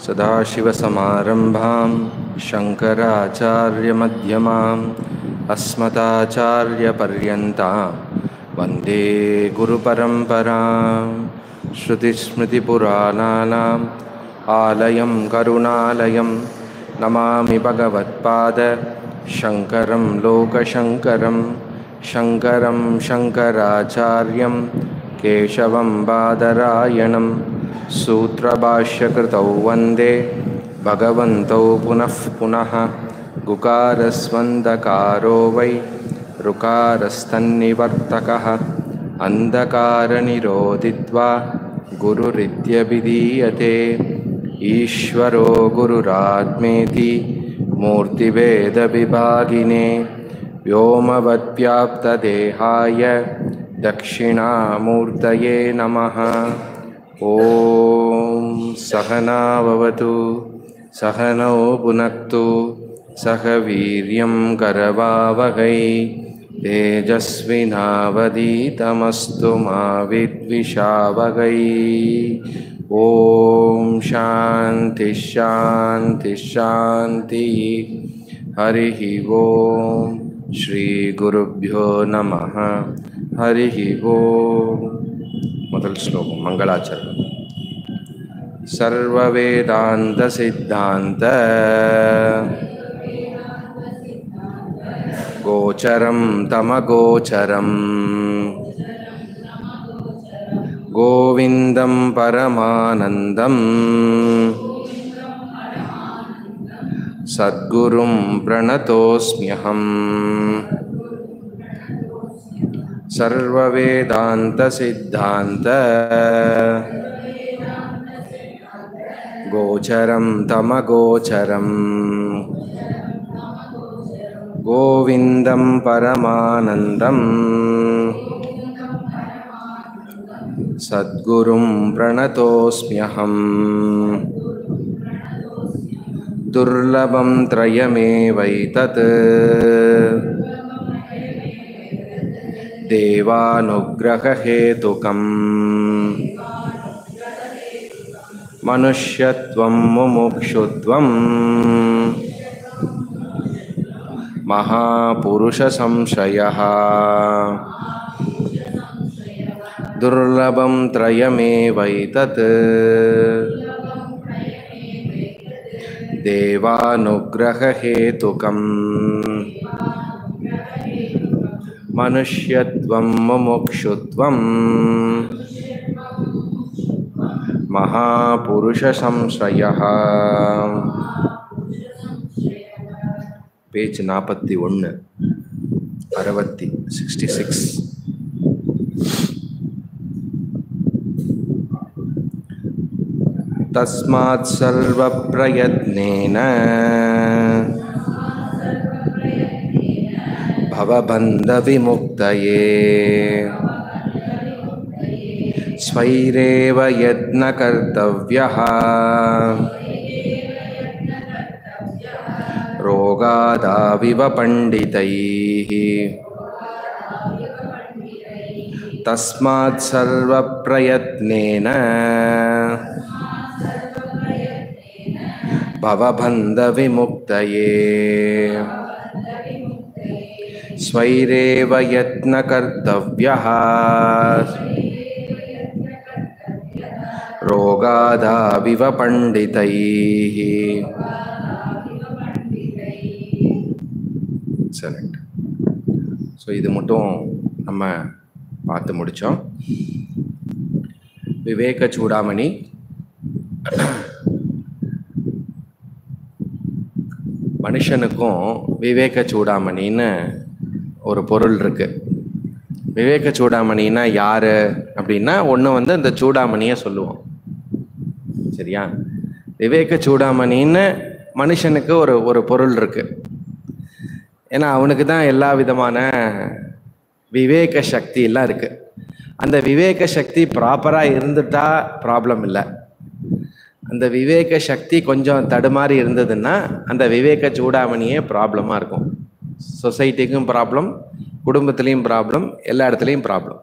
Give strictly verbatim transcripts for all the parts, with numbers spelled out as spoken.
सदाशिवसमारम्भां शङ्कराचार्यमध्यमाम् अस्मदाचार्यपर्यन्तां वन्दे गुरुपरम्परां। श्रुतिस्मृतिपुराणानाम् आलयं करुणालयं नमामि भगवत्पाद शङ्करं लोकशङ्करं। शङ्करं शङ्कराचार्यं केशवं बादरायणं सूत्रभाष्यकृतौ वन्दे भगवन्तौ पुनः पुनः। गुकारस्वन्दकारो वै ऋकारस्तन्निवर्तकः अन्धकारनिरोधित्वा गुरुरित्यभिधीयते। ईश्वरो गुरुरात्मेति मूर्तिभेदविभागिने व्योमवद्व्याप्तदेहाय दक्षिणामूर्तये नमः। ॐ सहना भवतु सहनौ भुनक्तु सह वीर्यं करवावहै तेजस्विनावधीतमस्तु मा विद्विषावहै। ॐ शान्ति शान्ति शान्तिः। हरिः ॐ श्री गुरुभ्यो नमः। हरिः ॐ। முதல் ஸ்லோகம் மங்களாச்சரணம். சர்வவேதாந்த சித்தாந்த கோச்சரம் தமகோச்சரம் கோவிந்தம் பரமானந்தம் சத்குரும் பிரணதோஸ்ம்யஹம். सर्ववेदांत सिद्धांत गोचरं तमगोचरं गोविंदं परमानंदं सद्गुरुं प्रणतोस्म्यहं. दुर्लभं त्रयमेवैतत् देवानुग्रहहेतुकम् मनुष्यत्वं मुमुक्षुत्वं महापुरुषसंशयः. दुर्लभं त्रयमेवैतत् देवानुग्रहहेतुकम् मनुष्यत्वं मुमुक्षुत्वं महापुरुषसंश्रयः. पेज नापत्ति ஒன்று அறுபத்தி सिक्सटी सिक्स. तस्मात् सर्वप्रयत्नेन भवबन्धविमुक्तये स्वैरेव यत्नकर्तव्यः रोगादाविव पण्डितैः. तस्मात् सर्वप्रयत्नेन भवबन्धविमुक्तये स्वैरेव यत्नकर्तव्यः रोगादाविव पण्डितैः. செலக்ட். ஸோ இது மட்டும் நம்ம பார்த்து முடித்தோம். விவேக சூடாமணி மனுஷனுக்கும் விவேக சூடாமணின்னு ஒரு பொருள் இருக்கு. விவேக சூடாமணின்னா யாரு அப்படின்னா ஒன்று வந்து இந்த சூடாமணியை சொல்லுவோம். சரியா? விவேக சூடாமணின்னு மனுஷனுக்கு ஒரு ஒரு பொருள் இருக்கு. ஏன்னா அவனுக்கு தான் எல்லா விதமான விவேக சக்தி எல்லாம் இருக்கு. அந்த விவேக சக்தி ப்ராப்பராக இருந்துட்டா ப்ராப்ளம் இல்லை. அந்த விவேக சக்தி கொஞ்சம் தடுமாறி இருந்ததுன்னா அந்த விவேக சூடாமணியே ப்ராப்ளமாக இருக்கும். சொசைட்டிக்கும் ப்ராப்ளம், குடும்பத்துலேயும் ப்ராப்ளம், எல்லா இடத்துலையும் ப்ராப்ளம்.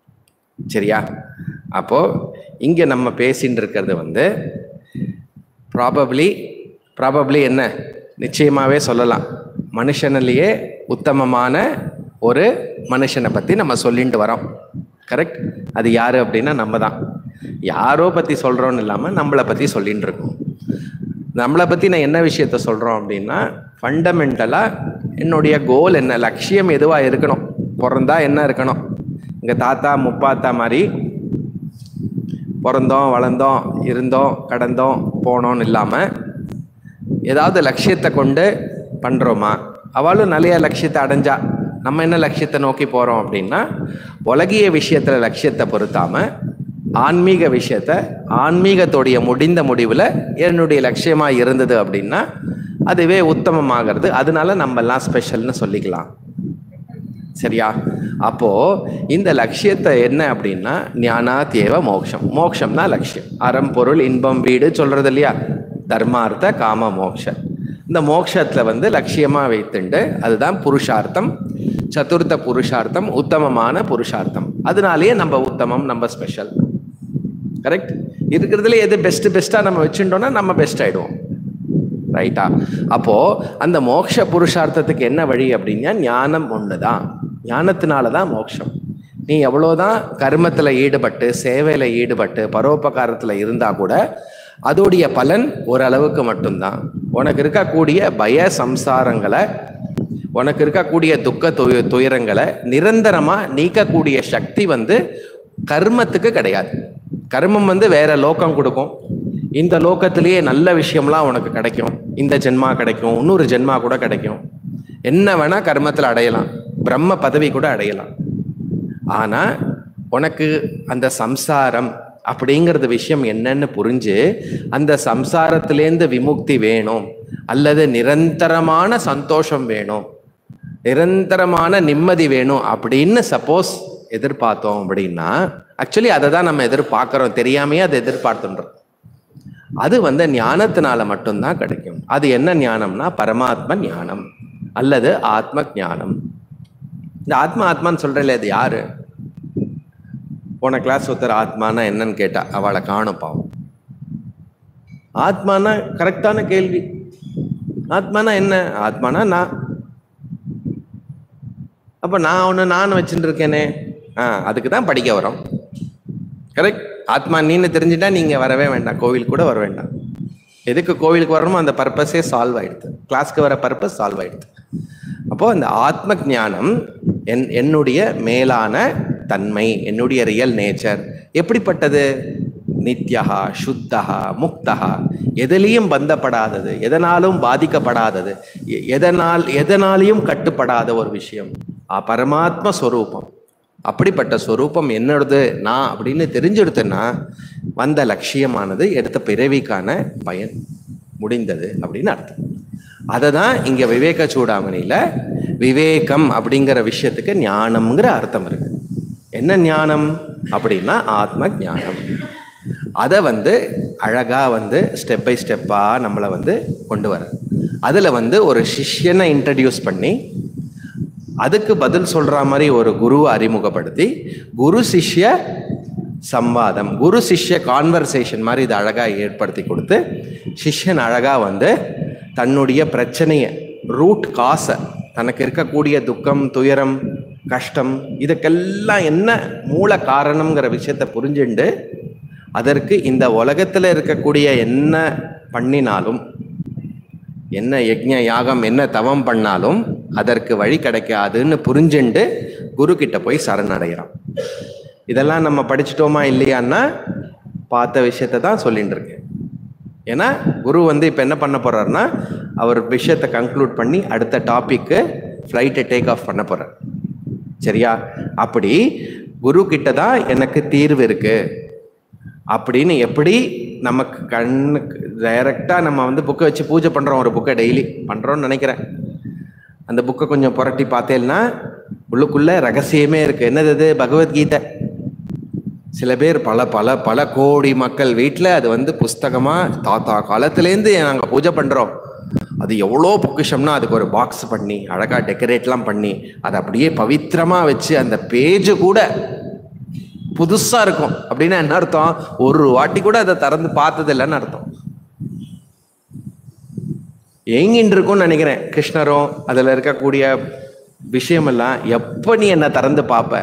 சரியா? அப்போது இங்கே நம்ம பேசின்னு இருக்கிறது வந்து ப்ராபப்ளி ப்ராபப்ளி என்ன நிச்சயமாகவே சொல்லலாம், மனுஷனிலேயே உத்தமமான ஒரு மனுஷனை பற்றி நம்ம சொல்லிட்டு வரோம். கரெக்ட்? அது யார் அப்படின்னா நம்ம தான். யாரோ பற்றி சொல்கிறோன்னு இல்லாமல் நம்மளை பற்றி சொல்லிகிட்டு இருக்கோம். நம்மளை பற்றி நான் என்ன விஷயத்த சொல்கிறோம் அப்படின்னா, ஃபண்டமெண்டலாக என்னுடைய கோல் என்ன, லட்சியம் எதுவாக இருக்கணும். பிறந்தா என்ன இருக்கணும், எங்கள் தாத்தா முப்பாத்தா மாதிரி பிறந்தோம் வளர்ந்தோம் இருந்தோம் கடந்தோம் போனோன்னு இல்லாமல் ஏதாவது லட்சியத்தை கொண்டு பண்ணுறோமா. அவளும் நிறைய லட்சியத்தை அடைஞ்சா நம்ம என்ன லட்சியத்தை நோக்கி போகிறோம் அப்படின்னா, உலகிய விஷயத்தில் லட்சியத்தை பொருத்தாமல் ஆன்மீக விஷயத்த, ஆன்மீகத்தோடைய முடிந்த முடிவில் என்னுடைய லட்சியமாக இருந்தது அப்படின்னா அதுவே உத்தமமாகிறது. அதனால நம்ம எல்லாம் ஸ்பெஷல்னு சொல்லிக்கலாம். சரியா? அப்போ இந்த லட்சியத்தை என்ன அப்படின்னா, ஞானா தேவ மோக்ஷம். மோக்ஷம்னா லட்சியம். அறம் பொருள் இன்பம் வீடு சொல்றது இல்லையா, தர்மார்த்த காம மோக்ஷ. இந்த மோக்ஷத்துல வந்து லட்சியமா வைத்துண்டு அதுதான் புருஷார்த்தம், சதுர்த்த புருஷார்த்தம், உத்தமமான புருஷார்த்தம். அதனாலேயே நம்ம உத்தமம், நம்ம ஸ்பெஷல். கரெக்ட்? இருக்கிறதுல எது பெஸ்ட் பெஸ்டா நம்ம வச்சுட்டோம்னா நம்ம பெஸ்ட் ஆயிடுவோம். ரைட்டா? அப்போ அந்த மோட்ச புருஷார்த்தத்துக்கு என்ன வழி அப்படின்னா, ஞானம் ஒண்ணுதான். ஞானத்தினாலதான் மோட்சம். நீ எவ்வளவுதான் கர்மத்துல ஈடுபட்டு சேவையில ஈடுபட்டு பரோபகாரத்துல இருந்தா கூட அதோடைய பலன் ஓரளவுக்கு மட்டும்தான். உனக்கு இருக்கக்கூடிய பய சம்சாரங்களை, உனக்கு இருக்கக்கூடிய துக்க துய துயரங்களை நிரந்தரமா நீக்கக்கூடிய சக்தி வந்து கர்மத்துக்கு கிடையாது. கர்மம் வந்து வேற லோகம் கொடுக்கும். இந்த லோகத்திலேயே நல்ல விஷயம்லாம் உனக்கு கிடைக்கும். இந்த ஜென்மா கிடைக்கும், இன்னொரு ஜென்மா கூட கிடைக்கும். என்ன வேணா கர்மத்தில் அடையலாம், பிரம்ம பதவி கூட அடையலாம். ஆனா உனக்கு அந்த சம்சாரம் அப்படிங்கிறது விஷயம் என்னன்னு புரிஞ்சு அந்த சம்சாரத்திலேருந்து விமுக்தி வேணும், அல்லது நிரந்தரமான சந்தோஷம் வேணும், நிரந்தரமான நிம்மதி வேணும் அப்படின்னு சப்போஸ் எதிர்பார்த்தோம் அப்படின்னா, ஆக்சுவலி அதை தான் நம்ம எதிர்பார்க்கிறோம், தெரியாமையே அதை எதிர்பார்த்துன்றோம். அது வந்து ஞானத்தினால மட்டும்தான் கிடைக்கும். அது என்ன ஞானம்னா பரமாத்ம ஞானம் அல்லது ஆத்ம ஞானம். இந்த ஆத்மா ஆத்மான்னு சொல்றேன், அது யாரு? போன கிளாஸ் ஒருத்தர் ஆத்மானா என்னன்னு கேட்டா அவளை காணும் பாவம். ஆத்மானா கரெக்டான கேள்வி. ஆத்மானா என்ன? ஆத்மானா நான். அப்ப நான் ஒண்ணு நான் வச்சுட்டு இருக்கேனே, ஆஹ் அதுக்கு தான் படிக்க வரோம். கரெக்ட்? ஆத்மா நீன்னு தெரிஞ்சுட்டா நீங்க வரவே வேண்டாம், கோவில் கூட வர வேண்டாம். எதுக்கு கோவிலுக்கு வரணுமோ அந்த பர்பஸே சால்வ் ஆயிடுது, கிளாஸ்க்கு வர பர்பஸ் சால்வ் ஆயிடுது. அப்போ அந்த ஆத்ம ஞானம் என் என்னுடைய மேலான தன்மை, என்னுடைய ரியல் நேச்சர் எப்படிப்பட்டது? நித்யஹா சுத்தஹா முக்தஹா, எதிலையும் பந்தப்படாதது, எதனாலும் பாதிக்கப்படாதது, எதனால் எதனாலையும் கட்டுப்படாத ஒரு விஷயம் பரமாத்ம ஸ்வரூபம். அப்படிப்பட்ட ஸ்வரூபம் என்னோடது நான் அப்படின்னு தெரிஞ்செடுத்தேன்னா வந்த லட்சியமானது எடுத்த பிறவிக்கான பயன் முடிந்தது அப்படின்னு அர்த்தம். அதை தான் இங்க விவேக சூடாமணியில விவேகம் அப்படிங்கிற விஷயத்துக்கு ஞானம்ங்கிற அர்த்தம் இருக்கு. என்ன ஞானம் அப்படின்னா ஆத்ம ஞானம். அதை வந்து அழகா வந்து ஸ்டெப் பை ஸ்டெப்பா நம்மளை வந்து கொண்டு வர, அதுல வந்து ஒரு சிஷ்யனை இன்ட்ரடியூஸ் பண்ணி அதுக்கு பதில் சொல்ற மாதிரி ஒரு குருவை அறிமுகப்படுத்தி குரு சிஷ்ய சம்வாதம், குரு சிஷ்ய கான்வர்சேஷன் மாதிரி இதை அழகா ஏற்படுத்தி கொடுத்து சிஷ்யன் அழகா வந்து தன்னுடைய பிரச்சனைய ரூட் காசை, தனக்கு இருக்கக்கூடிய துக்கம் துயரம் கஷ்டம் இதுக்கெல்லாம் என்ன மூல காரணம்ங்கிற விஷயத்த புரிஞ்சுண்டு அதற்கு இந்த உலகத்துல இருக்கக்கூடிய என்ன பண்ணினாலும், என்ன யஜ்ஞ யாகம் என்ன தவம் பண்ணாலும் அதற்கு வழி கிடைக்காதுன்னு புரிஞ்சுண்டு குரு கிட்ட போய் சரணடைகிறான். இதெல்லாம் நம்ம படிச்சுட்டோமா இல்லையான்னா பார்த்த விஷயத்த தான் சொல்லிட்டு இருக்கேன். ஏன்னா குரு வந்து இப்ப என்ன பண்ண போறாருன்னா அவர் விஷயத்தை கன்க்ளூட் பண்ணி அடுத்த டாபிக்கு ஃப்ளைட்டை டேக் ஆஃப் பண்ண போறார். சரியா? அப்படி குரு கிட்ட தான் எனக்கு தீர்வு இருக்கு அப்படின்னு எப்படி நமக்கு கண்ணுக்கு டைரக்டா நம்ம வந்து புக்கை வச்சு பூஜை பண்றோம், ஒரு புக்கை டெய்லி பண்றோம்னு நினைக்கிறேன். அந்த புக்கை கொஞ்சம் புரட்டி பார்த்தேன்னா உள்ளுக்குள்ள ரகசியமே இருக்கு. என்னது அது? பகவத்கீதை. சில பேர் பல பல பல கோடி மக்கள் வீட்டில் அது வந்து புஸ்தகமா தாத்தா காலத்திலேருந்து நாங்கள் பூஜை பண்றோம். அது எவ்வளோ பொக்கிஷம்னா அதுக்கு ஒரு பாக்ஸ் பண்ணி அழகா டெக்கரேட்லாம் பண்ணி அதை அப்படியே பவித்திரமா வச்சு அந்த பேஜு கூட புதுசா இருக்கும். அப்படின்னா என்ன அர்த்தம்? ஒரு வாட்டி கூட அதை திறந்து பார்த்தது இல்லைன்னு அர்த்தம். ஏங்கின்னு இருக்கும்னு நினைக்கிறேன். கிருஷ்ணரும் அதில் இருக்கக்கூடிய விஷயமெல்லாம் எப்போ நீ என்ன திறந்து பார்ப்ப.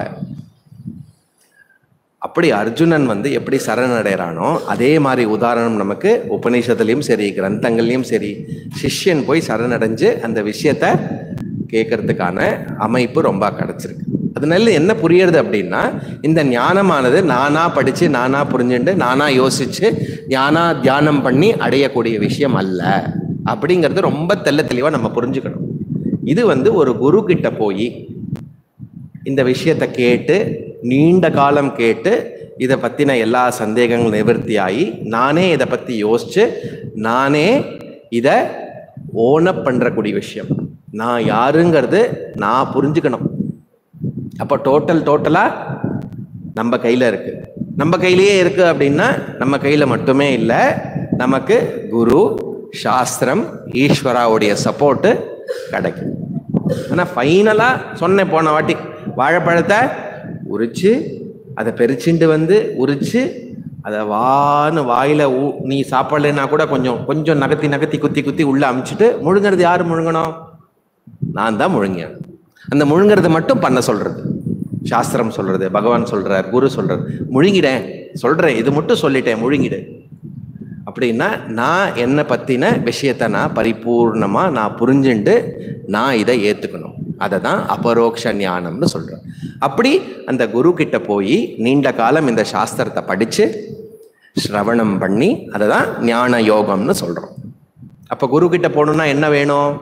அப்படி அர்ஜுனன் வந்து எப்படி சரணடைறானோ அதே மாதிரி உதாரணம் நமக்கு உபநிஷத்துலையும் சரி கிரந்தங்கள்லையும் சரி சிஷ்யன் போய் சரணடைஞ்சு அந்த விஷயத்த கேட்கறதுக்கான அமைப்பு ரொம்ப கிடைச்சிருக்கு. அதனால என்ன புரியுறது அப்படின்னா, இந்த ஞானமானது நானா படிச்சு நானா புரிஞ்சுட்டு நானா யோசிச்சு ஞானா தியானம் பண்ணி அடையக்கூடிய விஷயம் அல்ல அப்படிங்கிறது ரொம்ப தெள்ள தெளிவா நம்ம புரிஞ்சுக்கணும். இது வந்து ஒரு குரு கிட்ட போய் இந்த விஷயத்த கேட்டு நீண்ட காலம் கேட்டு இதை பற்றின எல்லா சந்தேகங்களும் நிவர்த்தியாகி நானே இதை பற்றி யோசிச்சு நானே இதை ஓனப் பண்ணுறக்கூடிய விஷயம். நான் யாருங்கிறது நான் புரிஞ்சுக்கணும். அப்போ டோட்டல் டோட்டலாக நம்ம கையில் இருக்கு. நம்ம கையிலேயே இருக்கு அப்படின்னா நம்ம கையில் மட்டுமே இல்லை, நமக்கு குரு சாஸ்திரம் ஈஸ்வராவுடைய சப்போர்ட்டு கிடைக்கும். ஆனால் ஃபைனலாக சொன்னேன் போன வாட்டி, வாழைப்பழத்தை உரிச்சு அதை பெரிச்சுண்டு வந்து உரிச்சு அதை வான்னு வாயில ஊ நீ சாப்பிடலைன்னா கூட கொஞ்சம் கொஞ்சம் நகர்த்தி நகர்த்தி குத்தி குத்தி உள்ள அமிச்சுட்டு முழுங்கிறது யார் முழுங்கணும்? நான் தான் முழுங்கினேன். அந்த முழுங்கிறது மட்டும் பண்ண சொல்றது சாஸ்திரம் சொல்றது, பகவான் சொல்றார், குரு சொல்றார். முழுங்கிடேன் சொல்றேன், இது மட்டும் சொல்லிட்டேன் முழுங்கிடு அப்படின்னா நான் என்னை பத்தின விஷயத்த நான் பரிபூர்ணமா நான் புரிஞ்சுண்டு நான் இதை ஏத்துக்கணும். அதை தான் அபரோக்ஷ ஞானம்னு சொல்றேன். அப்படி அந்த குரு கிட்ட போய் நீண்ட காலம் இந்த சாஸ்திரத்தை படிச்சு ஸ்ரவணம் பண்ணி அதை தான் ஞான யோகம்னு சொல்றோம். அப்ப குரு கிட்ட போகணும்னா என்ன வேணும்?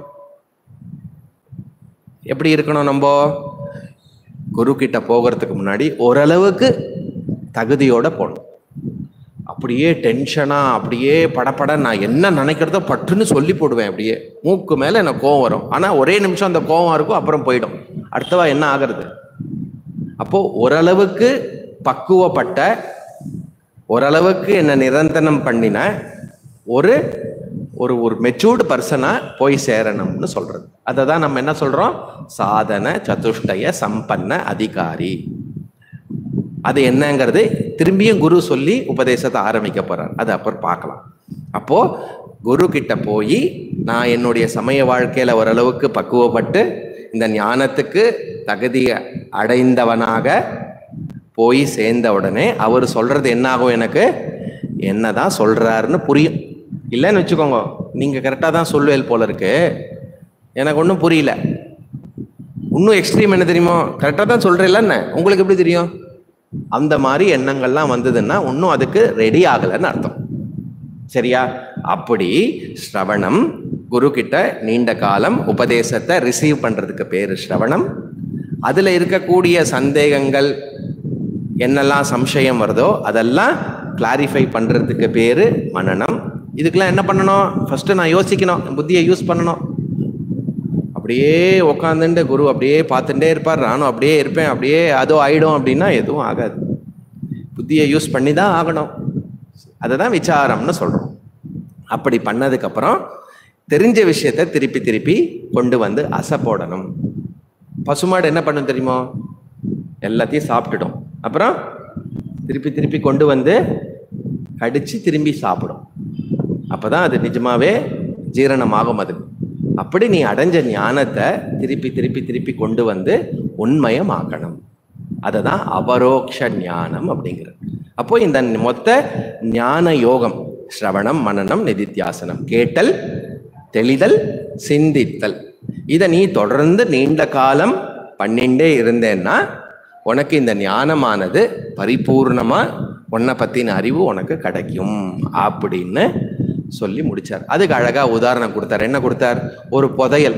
எப்படி இருக்கணும்? நம்ம குரு கிட்ட போகிறதுக்கு முன்னாடி ஓரளவுக்கு தகுதியோட போகணும். அப்படியே டென்ஷனா அப்படியே படப்பட நான் என்ன நினைக்கிறதோ பட்டுன்னு சொல்லி போடுவேன். அப்படியே மூக்கு மேல எனக்கு கோவம் வரும். ஆனா ஒரே நிமிஷம் அந்த கோவம் இருக்கும், அப்புறம் போயிடும். அடுத்தவா என்ன ஆகிறது? அப்போ ஓரளவுக்கு பக்குவப்பட்ட, ஓரளவுக்கு என்ன நிரந்தரம் பண்ணின ஒரு ஒரு ஒரு மெச்சூர்டு பர்சனா போய் சேரணும்னு சொல்றது. அதை தான் நம்ம என்ன சொல்றோம்? சாதன சதுஷ்டய சம்பன்ன அதிகாரி. அது என்னங்கிறது திரும்பியும் குரு சொல்லி உபதேசத்தை ஆரம்பிக்க போறார். அது அப்புறம் பார்க்கலாம். அப்போ குரு கிட்ட போய் நான் என்னுடைய சமய வாழ்க்கையில ஓரளவுக்கு பக்குவப்பட்டு இந்த ஞானத்துக்கு தகுதி அடைந்தவனாக போய் சேர்ந்த உடனே அவர் சொல்றது என்ன ஆகும்? எனக்கு என்னதான் சொல்றாருன்னு புரியும். இல்லைன்னு வச்சுக்கோங்க, நீங்க கரெக்டா தான் சொல்லுவேல் போல இருக்கு, எனக்கு ஒன்றும் புரியல. இன்னும் எக்ஸ்ட்ரீம் என்ன தெரியுமோ? கரெக்டா தான் சொல்றேன்ல, என்ன உங்களுக்கு எப்படி தெரியும்? அந்த மாதிரி எண்ணங்கள்லாம் வந்ததுன்னா இன்னும் அதுக்கு ரெடி ஆகலைன்னு அர்த்தம். சரியா? அப்படி ஸ்ரவணம், குரு கிட்ட நீண்ட காலம் உபதேசத்தை ரிசீவ் பண்றதுக்கு பேரு ஸ்ரவணம். அதுல இருக்கக்கூடிய சந்தேகங்கள் என்னெல்லாம் சம்சயம் வருதோ அதெல்லாம் கிளாரிஃபை பண்றதுக்கு பேரு மனனம். இதுக்கெல்லாம் என்ன பண்ணணும்? ஃபர்ஸ்ட் நான் யோசிக்கணும், புத்தியை யூஸ் பண்ணணும். அப்படியே உட்காந்துட்டு குரு அப்படியே பார்த்துட்டே இருப்பார், நானும் அப்படியே இருப்பேன், அப்படியே அதோ ஆயிடும் அப்படின்னா எதுவும் ஆகாது. புத்தியை யூஸ் பண்ணி தான் ஆகணும். அதை தான் விசாரம்னு சொல்றோம். அப்படி பண்ணதுக்கப்புறம் தெரிஞ்ச விஷயத்த திருப்பி திருப்பி கொண்டு வந்து அசை போடணும். பசுமாடு என்ன பண்ணும் தெரியுமோ? எல்லாத்தையும் சாப்பிட்டுடும், அப்புறம் திருப்பி திருப்பி கொண்டு வந்து கடிச்சு திரும்பி சாப்பிடும். அப்பதான் அது நிஜமாவே ஜீரணமாகும். அது அப்படி நீ அடைஞ்ச ஞானத்தை திருப்பி திருப்பி திருப்பி கொண்டு வந்து உண்மயமாக்கணும். அதை தான் அபரோக்ஷ ஞானம் அப்படிங்கிறது. அப்போ இந்த மொத்த ஞான யோகம் ஸ்ரவணம், மனனம், நிதித்தியாசனம், கேட்டல், தெளிதல், சிந்தித்தல், இதை நீ தொடர்ந்து நீண்ட காலம் பண்ணிண்டே இருந்தேன்னா உனக்கு இந்த ஞானமானது பரிபூர்ணமா உன்னை பத்தின அறிவு உனக்கு கிடைக்கும் அப்படின்னு சொல்லி முடிச்சார். அதுக்கு அழகா உதாரணம் கொடுத்தார். என்ன கொடுத்தார்? ஒரு புதையல்.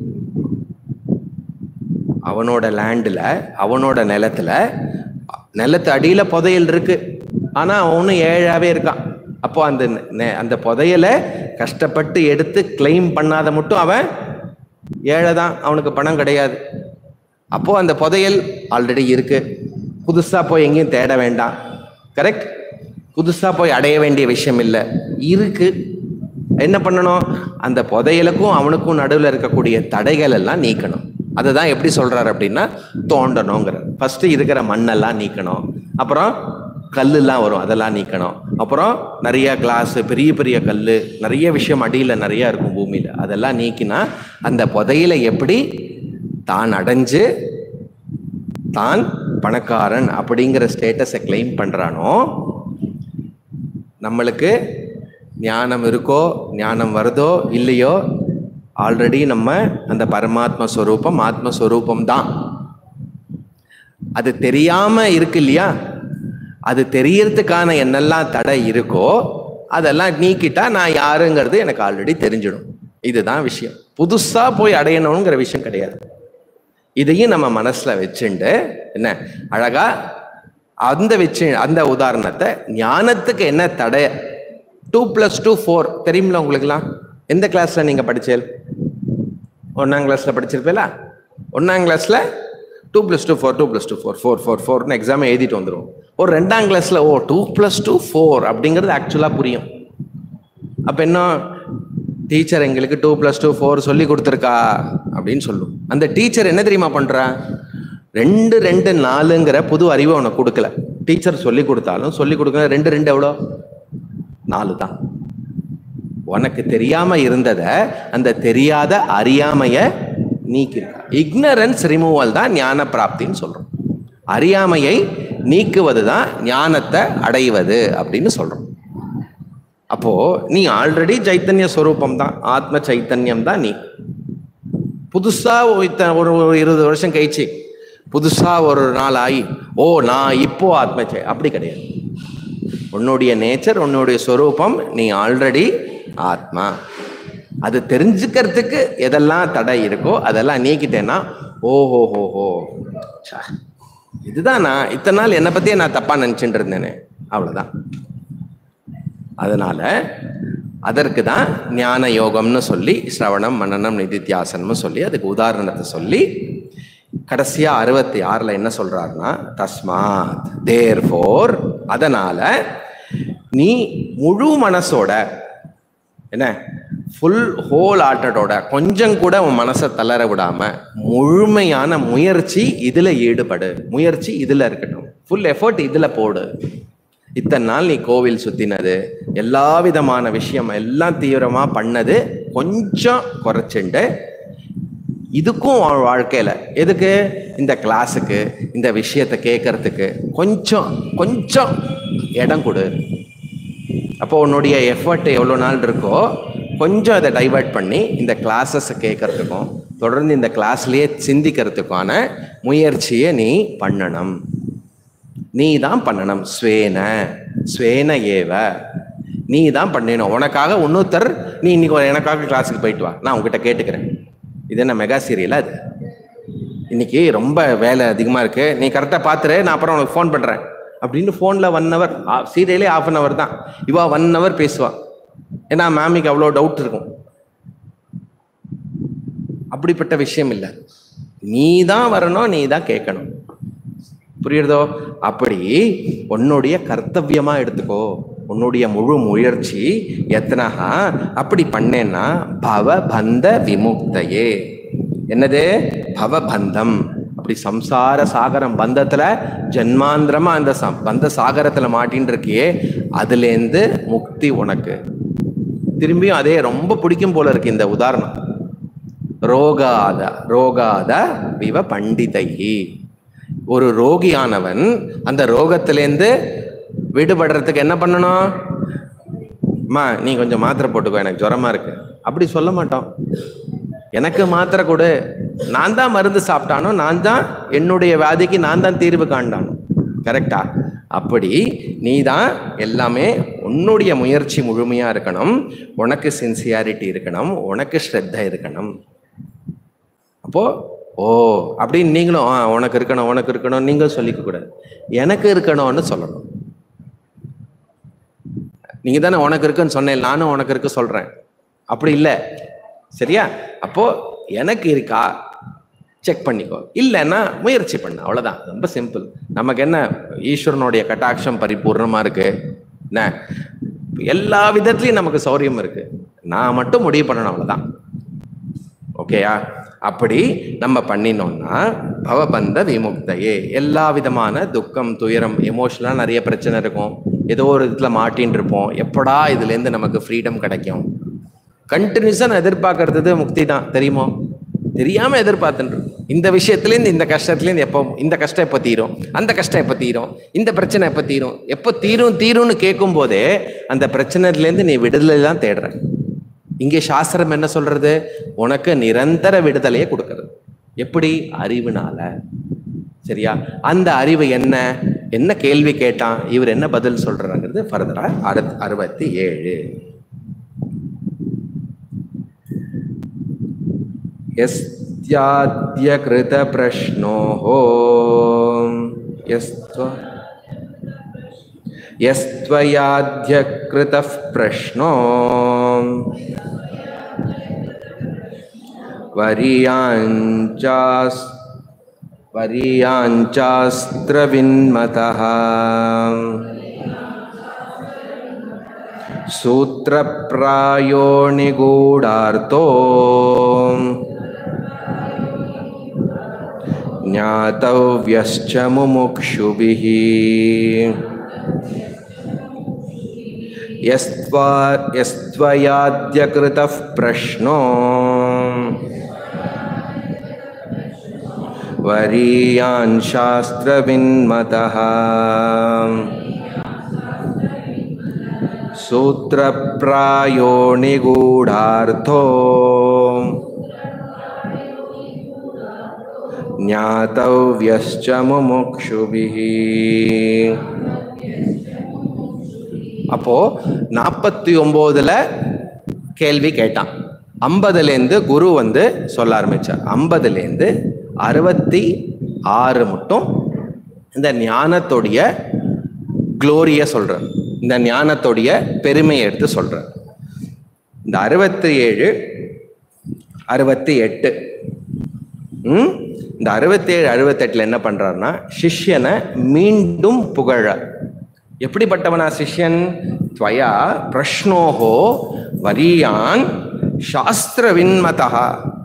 அவனோட லேண்டில், அவனோட நிலத்துல, நிலத்து அடியில புதையல் இருக்கு, ஆனா அவனும் ஏழாவே இருக்கான். அப்போ அந்த அந்த புதையலை கஷ்டப்பட்டு எடுத்து கிளைம் பண்ணாத மட்டும் அவன் ஏழை தான், அவனுக்கு பணம் கிடையாது. அப்போ அந்த புதையல் ஆல்ரெடி இருக்கு, புதுசா போய் எங்கேயும் தேட வேண்டாம். கரெக்ட்? புதுசா போய் அடைய வேண்டிய விஷயம் இல்லை, இருக்கு. என்ன பண்ணணும்? அந்த புதையலுக்கும் அவனுக்கும் நடுவில் இருக்கக்கூடிய தடைகள் எல்லாம் நீக்கணும். அதை தான் எப்படி சொல்றாரு அப்படின்னா தோண்டணுங்கிற. ஃபர்ஸ்ட் இருக்கிற மண்ணெல்லாம் நீக்கணும், அப்புறம் கல்லுலாம் வரும், அதெல்லாம் நீக்கணும். அப்புறம் நிறைய கிளாஸ், பெரிய பெரிய கல், நிறைய விஷயம் அடியில் நிறைய இருக்கும் பூமியில், அதெல்லாம் நீக்கினா அந்த புதையில எப்படி தான் அடைஞ்சு தான் பணக்காரன் அப்படிங்கிற ஸ்டேட்டஸை கிளைம் பண்றானோ, நம்மளுக்கு ஞானம் இருக்கோ ஞானம் வருதோ இல்லையோ, ஆல்ரெடி நம்ம அந்த பரமாத்ம ஸ்வரூபம் ஆத்மஸ்வரூபம் தான். அது தெரியாம இருக்கு இல்லையா, அது தெரியறதுக்கான என்னெல்லாம் தடை இருக்கோ அதெல்லாம் நீக்கிட்டா நான் யாருங்கிறது எனக்கு ஆல்ரெடி தெரிஞ்சிடும். இதுதான் விஷயம். புதுசா போய் அடையணுங்கிற விஷயம் கிடையாது. இதையும் நம்ம மனசுல வச்சுண்டு என்ன அழகா அந்த வச்சு அந்த உதாரணத்தை ஞானத்துக்கு என்ன தடை, டூ பிளஸ் டூ ஃபோர் தெரியுமில்ல உங்களுக்குலாம்? எந்த கிளாஸ்ல நீங்க படிச்சேன்? ஒன்னாம் கிளாஸ்ல படிச்சிருப்பீங்களா? ஒன்னாம் கிளாஸ்ல two plus two four two plus two four four four ஃபோர்னு எக்ஸாம் எழுதிட்டு வந்துடும். ஒரு ரெண்டாம் கிளாஸ்ல ஓ டூ பிளஸ் டூ ஃபோர் அப்படிங்கிறது ஆக்சுவலா புரியும். அப்ப என்ன, டீச்சர் எங்களுக்கு டூ பிளஸ் டூ ஃபோர் சொல்லி கொடுத்துருக்கா அப்படின்னு சொல்லும். அந்த டீச்சர் என்ன தெரியுமா பண்றா, ரெண்டு ரெண்டு நாலுங்கிற புது அறிவை உனக்கு கொடுக்கல. டீச்சர் சொல்லி கொடுத்தாலும் சொல்லி கொடுக்க ரெண்டு ரெண்டு எவ்வளோ, நாலு தான். உனக்கு தெரியாம இருந்தத அந்த தெரியாத அறியாமைய நீக்கிருக்கா. இக்னரன்ஸ் ரிமூவல் தான் ஞான பிராப்தின்னு சொல்றோம். அறியாமையை நீக்குவது தான் ஞானத்தை அடைவது அப்படின்னு சொல்றோம். அப்போ நீ ஆல்ரெடி சைத்தன்ய ஸ்வரூபம் தான், ஆத்ம சைத்தன்யம் தான். நீ புதுசா ஒரு இருபது வருஷம் கழிச்சு புதுசா ஒரு நாள் ஆகி ஓ நான் இப்போ ஆத்ம சை அப்படி கிடையாது. உன்னுடைய நேச்சர், உன்னுடைய ஸ்வரூபம், நீ ஆல்ரெடி ஆத்மா. அது தெரிஞ்சுக்கிறதுக்கு எதெல்லாம் தடை இருக்கோ அதெல்லாம் நீக்கிட்டேன்னா ஓஹோ ஹோ ஹோ இதுதான் நான் இத்தனை நாள் என்னை பத்தியே நான் தப்பா நினைச்சுட்டு இருந்தேனே, அவ்வளவுதான். அதனால அதற்கு தான் ஞான யோகம்னு சொல்லி சிரவணம் மனனம் நிதித்தியாசனம்னு சொல்லி அதுக்கு உதாரணத்தை சொல்லி கடைசியா அறுபத்தி ஆறுல என்ன சொல்றாருன்னா, தஸ்மாத் தேர்ஃபோர், அதனால நீ முழு மனசோட என்ன ஃபுல் ஹோல் ஆர்ட்டடோட கொஞ்சம் கூட உன் மனசை தளர விடாம முழுமையான முயற்சி இதுல ஈடுபடு. முயற்சி இதுல இருக்கட்டும், ஃபுல் எஃபர்ட் இதுல போடு. இத்தனை நாள் நீ கோவில் சுத்தினது, எல்லா விதமான விஷயம் எல்லாம் தீவிரமா பண்ணது கொஞ்சம் குறைச்சுண்டு இதுக்கும் வாழ்க்கையில எதுக்கு, இந்த கிளாஸுக்கு இந்த விஷயத்தை கேட்கறதுக்கு கொஞ்சம் கொஞ்சம் இடம் கொடு. அப்போ உன்னுடைய எஃபர்ட் எவ்வளோ நாள் இருக்கோ கொஞ்சம் அதை டைவர்ட் பண்ணி இந்த கிளாஸஸை கேட்கறதுக்கும் தொடர்ந்து இந்த கிளாஸ்லயே சிந்திக்கிறதுக்கான முயற்சியை நீ பண்ணணும். நீ தான் பண்ணணும். ஸ்வேன ஸ்வேன ஏவ, நீ தான் பண்ணணும். உனக்காக இன்னொருத்தர், நீ இன்னைக்கு எனக்காக கிளாஸுக்கு போயிட்டு வா, நான் உங்ககிட்ட கேட்டுக்கிறேன். இது என்ன மெகா சீரியலா? அது இன்னைக்கு ரொம்ப வேலை அதிகமா இருக்கு, நீ கரெக்டா பாத்துரு, நான் அப்புறம் உனக்கு ஃபோன் பண்றேன் அப்படின்னு ஃபோன்ல ஒன் ஹவர், சீரியலே ஆஃப் அன் ஹவர் தான், இவா ஒன் ஹவர் பேசுவா. ஏன்னா மேமிக்கு அவ்வளோ டவுட் இருக்கும். அப்படிப்பட்ட விஷயம் இல்லை. நீ தான் வரணும், நீ தான் கேட்கணும். புரியுறதோ? அப்படி உன்னுடைய கர்த்தவியமா எடுத்துக்கோ. உன்னுடைய முழு முயற்சி எத்தனஹா அப்படி பண்ணேன்னா பவ பந்த விமுக்தையே. என்னது? பவபந்தம். அப்படி சம்சார சாகரம், பந்தத்துல ஜென்மாந்திரமா அந்த பந்த சாகரத்துல மாட்டின்னு இருக்கியே, அதுலேருந்து முக்தி உனக்கு. திரும்பியும் அதே ரொம்ப பிடிக்கும் போல இருக்கு இந்த உதாரணம். ரோகாத ரோகாத விவ பண்டிதைஹி. ஒரு ரோகியானவன் அந்த ரோகத்திலேருந்து விடுபடுறதுக்கு என்ன பண்ணணும்? அம்மா நீ கொஞ்சம் மாத்திரை போட்டுக்கோ, எனக்கு ஜுரமா இருக்கு அப்படி சொல்ல மாட்டோம். எனக்கு மாத்திரை கொடு, நான் தான் மருந்து சாப்பிட்டானோ, நான் தான் என்னுடைய வியாதிக்கு நான் தான் தீர்வு காண்டானோ. கரெக்டா? அப்படி நீ தான் எல்லாமே, உன்னுடைய முயற்சி முழுமையா இருக்கணும், உனக்கு சின்சியாரிட்டி இருக்கணும், உனக்கு ஸ்ரத்த இருக்கணும். அப்போ ஓ அப்படின்னு நீங்களும் உனக்கு இருக்கணும் உனக்கு இருக்கணும் நீங்களும் சொல்லிக்க கூடாது, எனக்கு இருக்கணும்னு சொல்லணும். நீங்க தானே உனக்கு இருக்குன்னு சொன்னேன், நானும் உனக்கு இருக்கு சொல்றேன், அப்படி இல்லை. சரியா? அப்போ எனக்கு இருக்கா செக் பண்ணிக்கோ, இல்லைன்னா முயற்சி பண்ண, அவ்வளவுதான். ரொம்ப சிம்பிள். நமக்கு என்ன, ஈஸ்வரனுடைய கட்டாட்சம் பரிபூர்ணமா இருக்கு, என்ன எல்லா விதத்துலயும் நமக்கு சௌரியம் இருக்கு. நான் மட்டும் முடிவு பண்ணணும், அவ்வளவுதான். ஓகேயா? அப்படி நம்ம பண்ணினோம்னா பவபந்த விமுக்தையே, எல்லா விதமான துக்கம், துயரம், எமோஷனலாக நிறைய பிரச்சனை இருக்கும், ஏதோ ஒரு இதில் மாட்டின்னு இருப்போம். எப்படா இதுலேருந்து நமக்கு ஃப்ரீடம் கிடைக்கும்? கண்டினியூஸாக எதிர்பார்க்கறது முக்தி தான், தெரியுமோ? தெரியாம எதிர்பார்த்துட்டு இந்த விஷயத்துலேருந்து, இந்த கஷ்டத்துலேருந்து எப்போ, இந்த கஷ்டம் எப்போ தீரும், அந்த கஷ்டம் எப்போ தீரும், இந்த பிரச்சனை எப்போ தீரும், எப்போ தீரும் தீரும்னு கேட்கும் போதே அந்த பிரச்சனைலேருந்து நீ விடுதலை தான் தேடுற. இங்கே சாஸ்திரம் என்ன சொல்றது? உனக்கு நிரந்தர விடுதலையை கொடுக்கறது. எப்படி? அறிவுனால. சரியா? அந்த அறிவு என்ன என்ன கேள்வி கேட்டான், இவர் என்ன பதில் சொல்றாங்கிறது ஃபர்தரா அறுபத்தி ஏழு. யஸ்த்யாத்ய கிருத பிரஷ்னோஹோ யஸ்த்வ யஸ்த்வயாத்ய கிருத பிரஷ்னோ வரியாஞ்சாஸ் வரியாஞ்சாஸ்த்ரவின்மதஹ சூத்ரப்ராயோ நிகூடார்த்தோ ஞாதவ்யஸ்ச முமுக்ஷுபிஹ யஸ்த்வா யஸ்த்வயாத்ய கிருதः பிரஷ்னோ வரியான் சாஸ்திரவின்மதஹ சூத்ரப்ராயோ நிகூடார்த்தோ ஞாதவ்யஸ்ச முமுக்ஷுபிஹ. அப்போ நாற்பத்தி ஒன்பதுல கேள்வி கேட்டான். ஐம்பதுலேருந்து குரு வந்து சொல்ல ஆரம்பிச்சார். ஐம்பதுலேருந்து அறுபத்தி ஆறு மட்டும் இந்த ஞானத்துடைய குளோரிய சொல்ற, இந்த ஞானத்துடைய பெருமையை எடுத்து சொல்ற. இந்த அறுபத்தி ஏழு அறுபத்தி எட்டு ம் இந்த அறுபத்தி ஏழு அறுபத்தி எட்டுல என்ன பண்றாருன்னா சிஷ்யனை மீண்டும் புகழ. எப்படிப்பட்டவனா சிஷ்யன்? துவயா பிரஷ்னோஹோ வரியான் சாஸ்திரவின்மதஹ.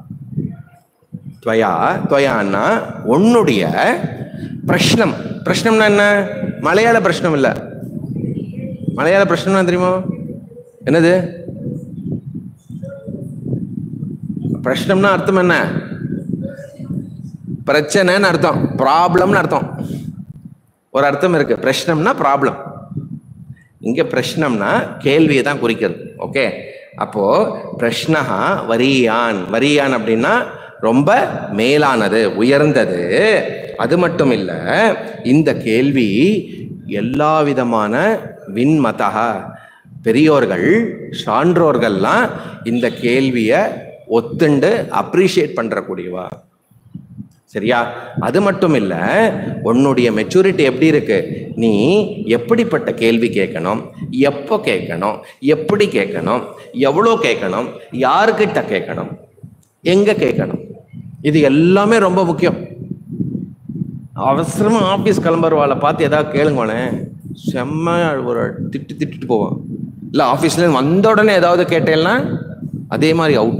துவயா துவயான்னா உன்னுடைய பிரஷ்னம். பிரஷ்னம்னா என்ன? மலையாள பிரஷ்னம் இல்ல. மலையாள பிரஷ்னம்னா தெரியுமா என்னது? பிரஷ்னம்னா அர்த்தம் என்ன? பிரச்சனைன்னு அர்த்தம், ப்ராப்ளம்னு அர்த்தம். ஒரு அர்த்தம் இருக்கு. பிரஷ்னம்னா ப்ராப்ளம், இங்க பிரஷ்னம்னா கேள்வியை தான் குறிக்கிறது. ஓகே, அப்போ பிரஷ்னஹா வரியான். வரியான் அப்படின்னா ரொம்ப மேலானது, உயர்ந்தது. அது மட்டும் இல்ல, இந்த கேள்வி எல்லா விதமான வின்மதஹா, பெரியோர்கள் சான்றோர்கள்லாம் இந்த கேள்வியை ஒத்துண்டு அப்ரிஷியேட் பண்றக்கூடியவா. சரியா? அது மட்டும் இல்ல, உன்னுடைய மெச்சூரிட்டி எப்படி இருக்கு, நீ எப்படிப்பட்ட கேள்வி கேட்கணும், எப்போ கேட்கணும், எப்படி கேட்கணும், எவ்வளோ கேட்கணும், யாருக்கிட்ட கேட்கணும், எங்க கேட்கணும், இது எல்லாமே ரொம்ப முக்கியம். அவசரமா ஆபீஸ் கிளம்புறவாளை பார்த்து ஏதாவது கேளுங்களே, செம்ம ஒரு திட்டு திட்டுட்டு போவான். இல்லை ஆஃபீஸ்ல வந்த உடனே ஏதாவது கேட்டேன்னா அதே மாதிரி அவுட்டு.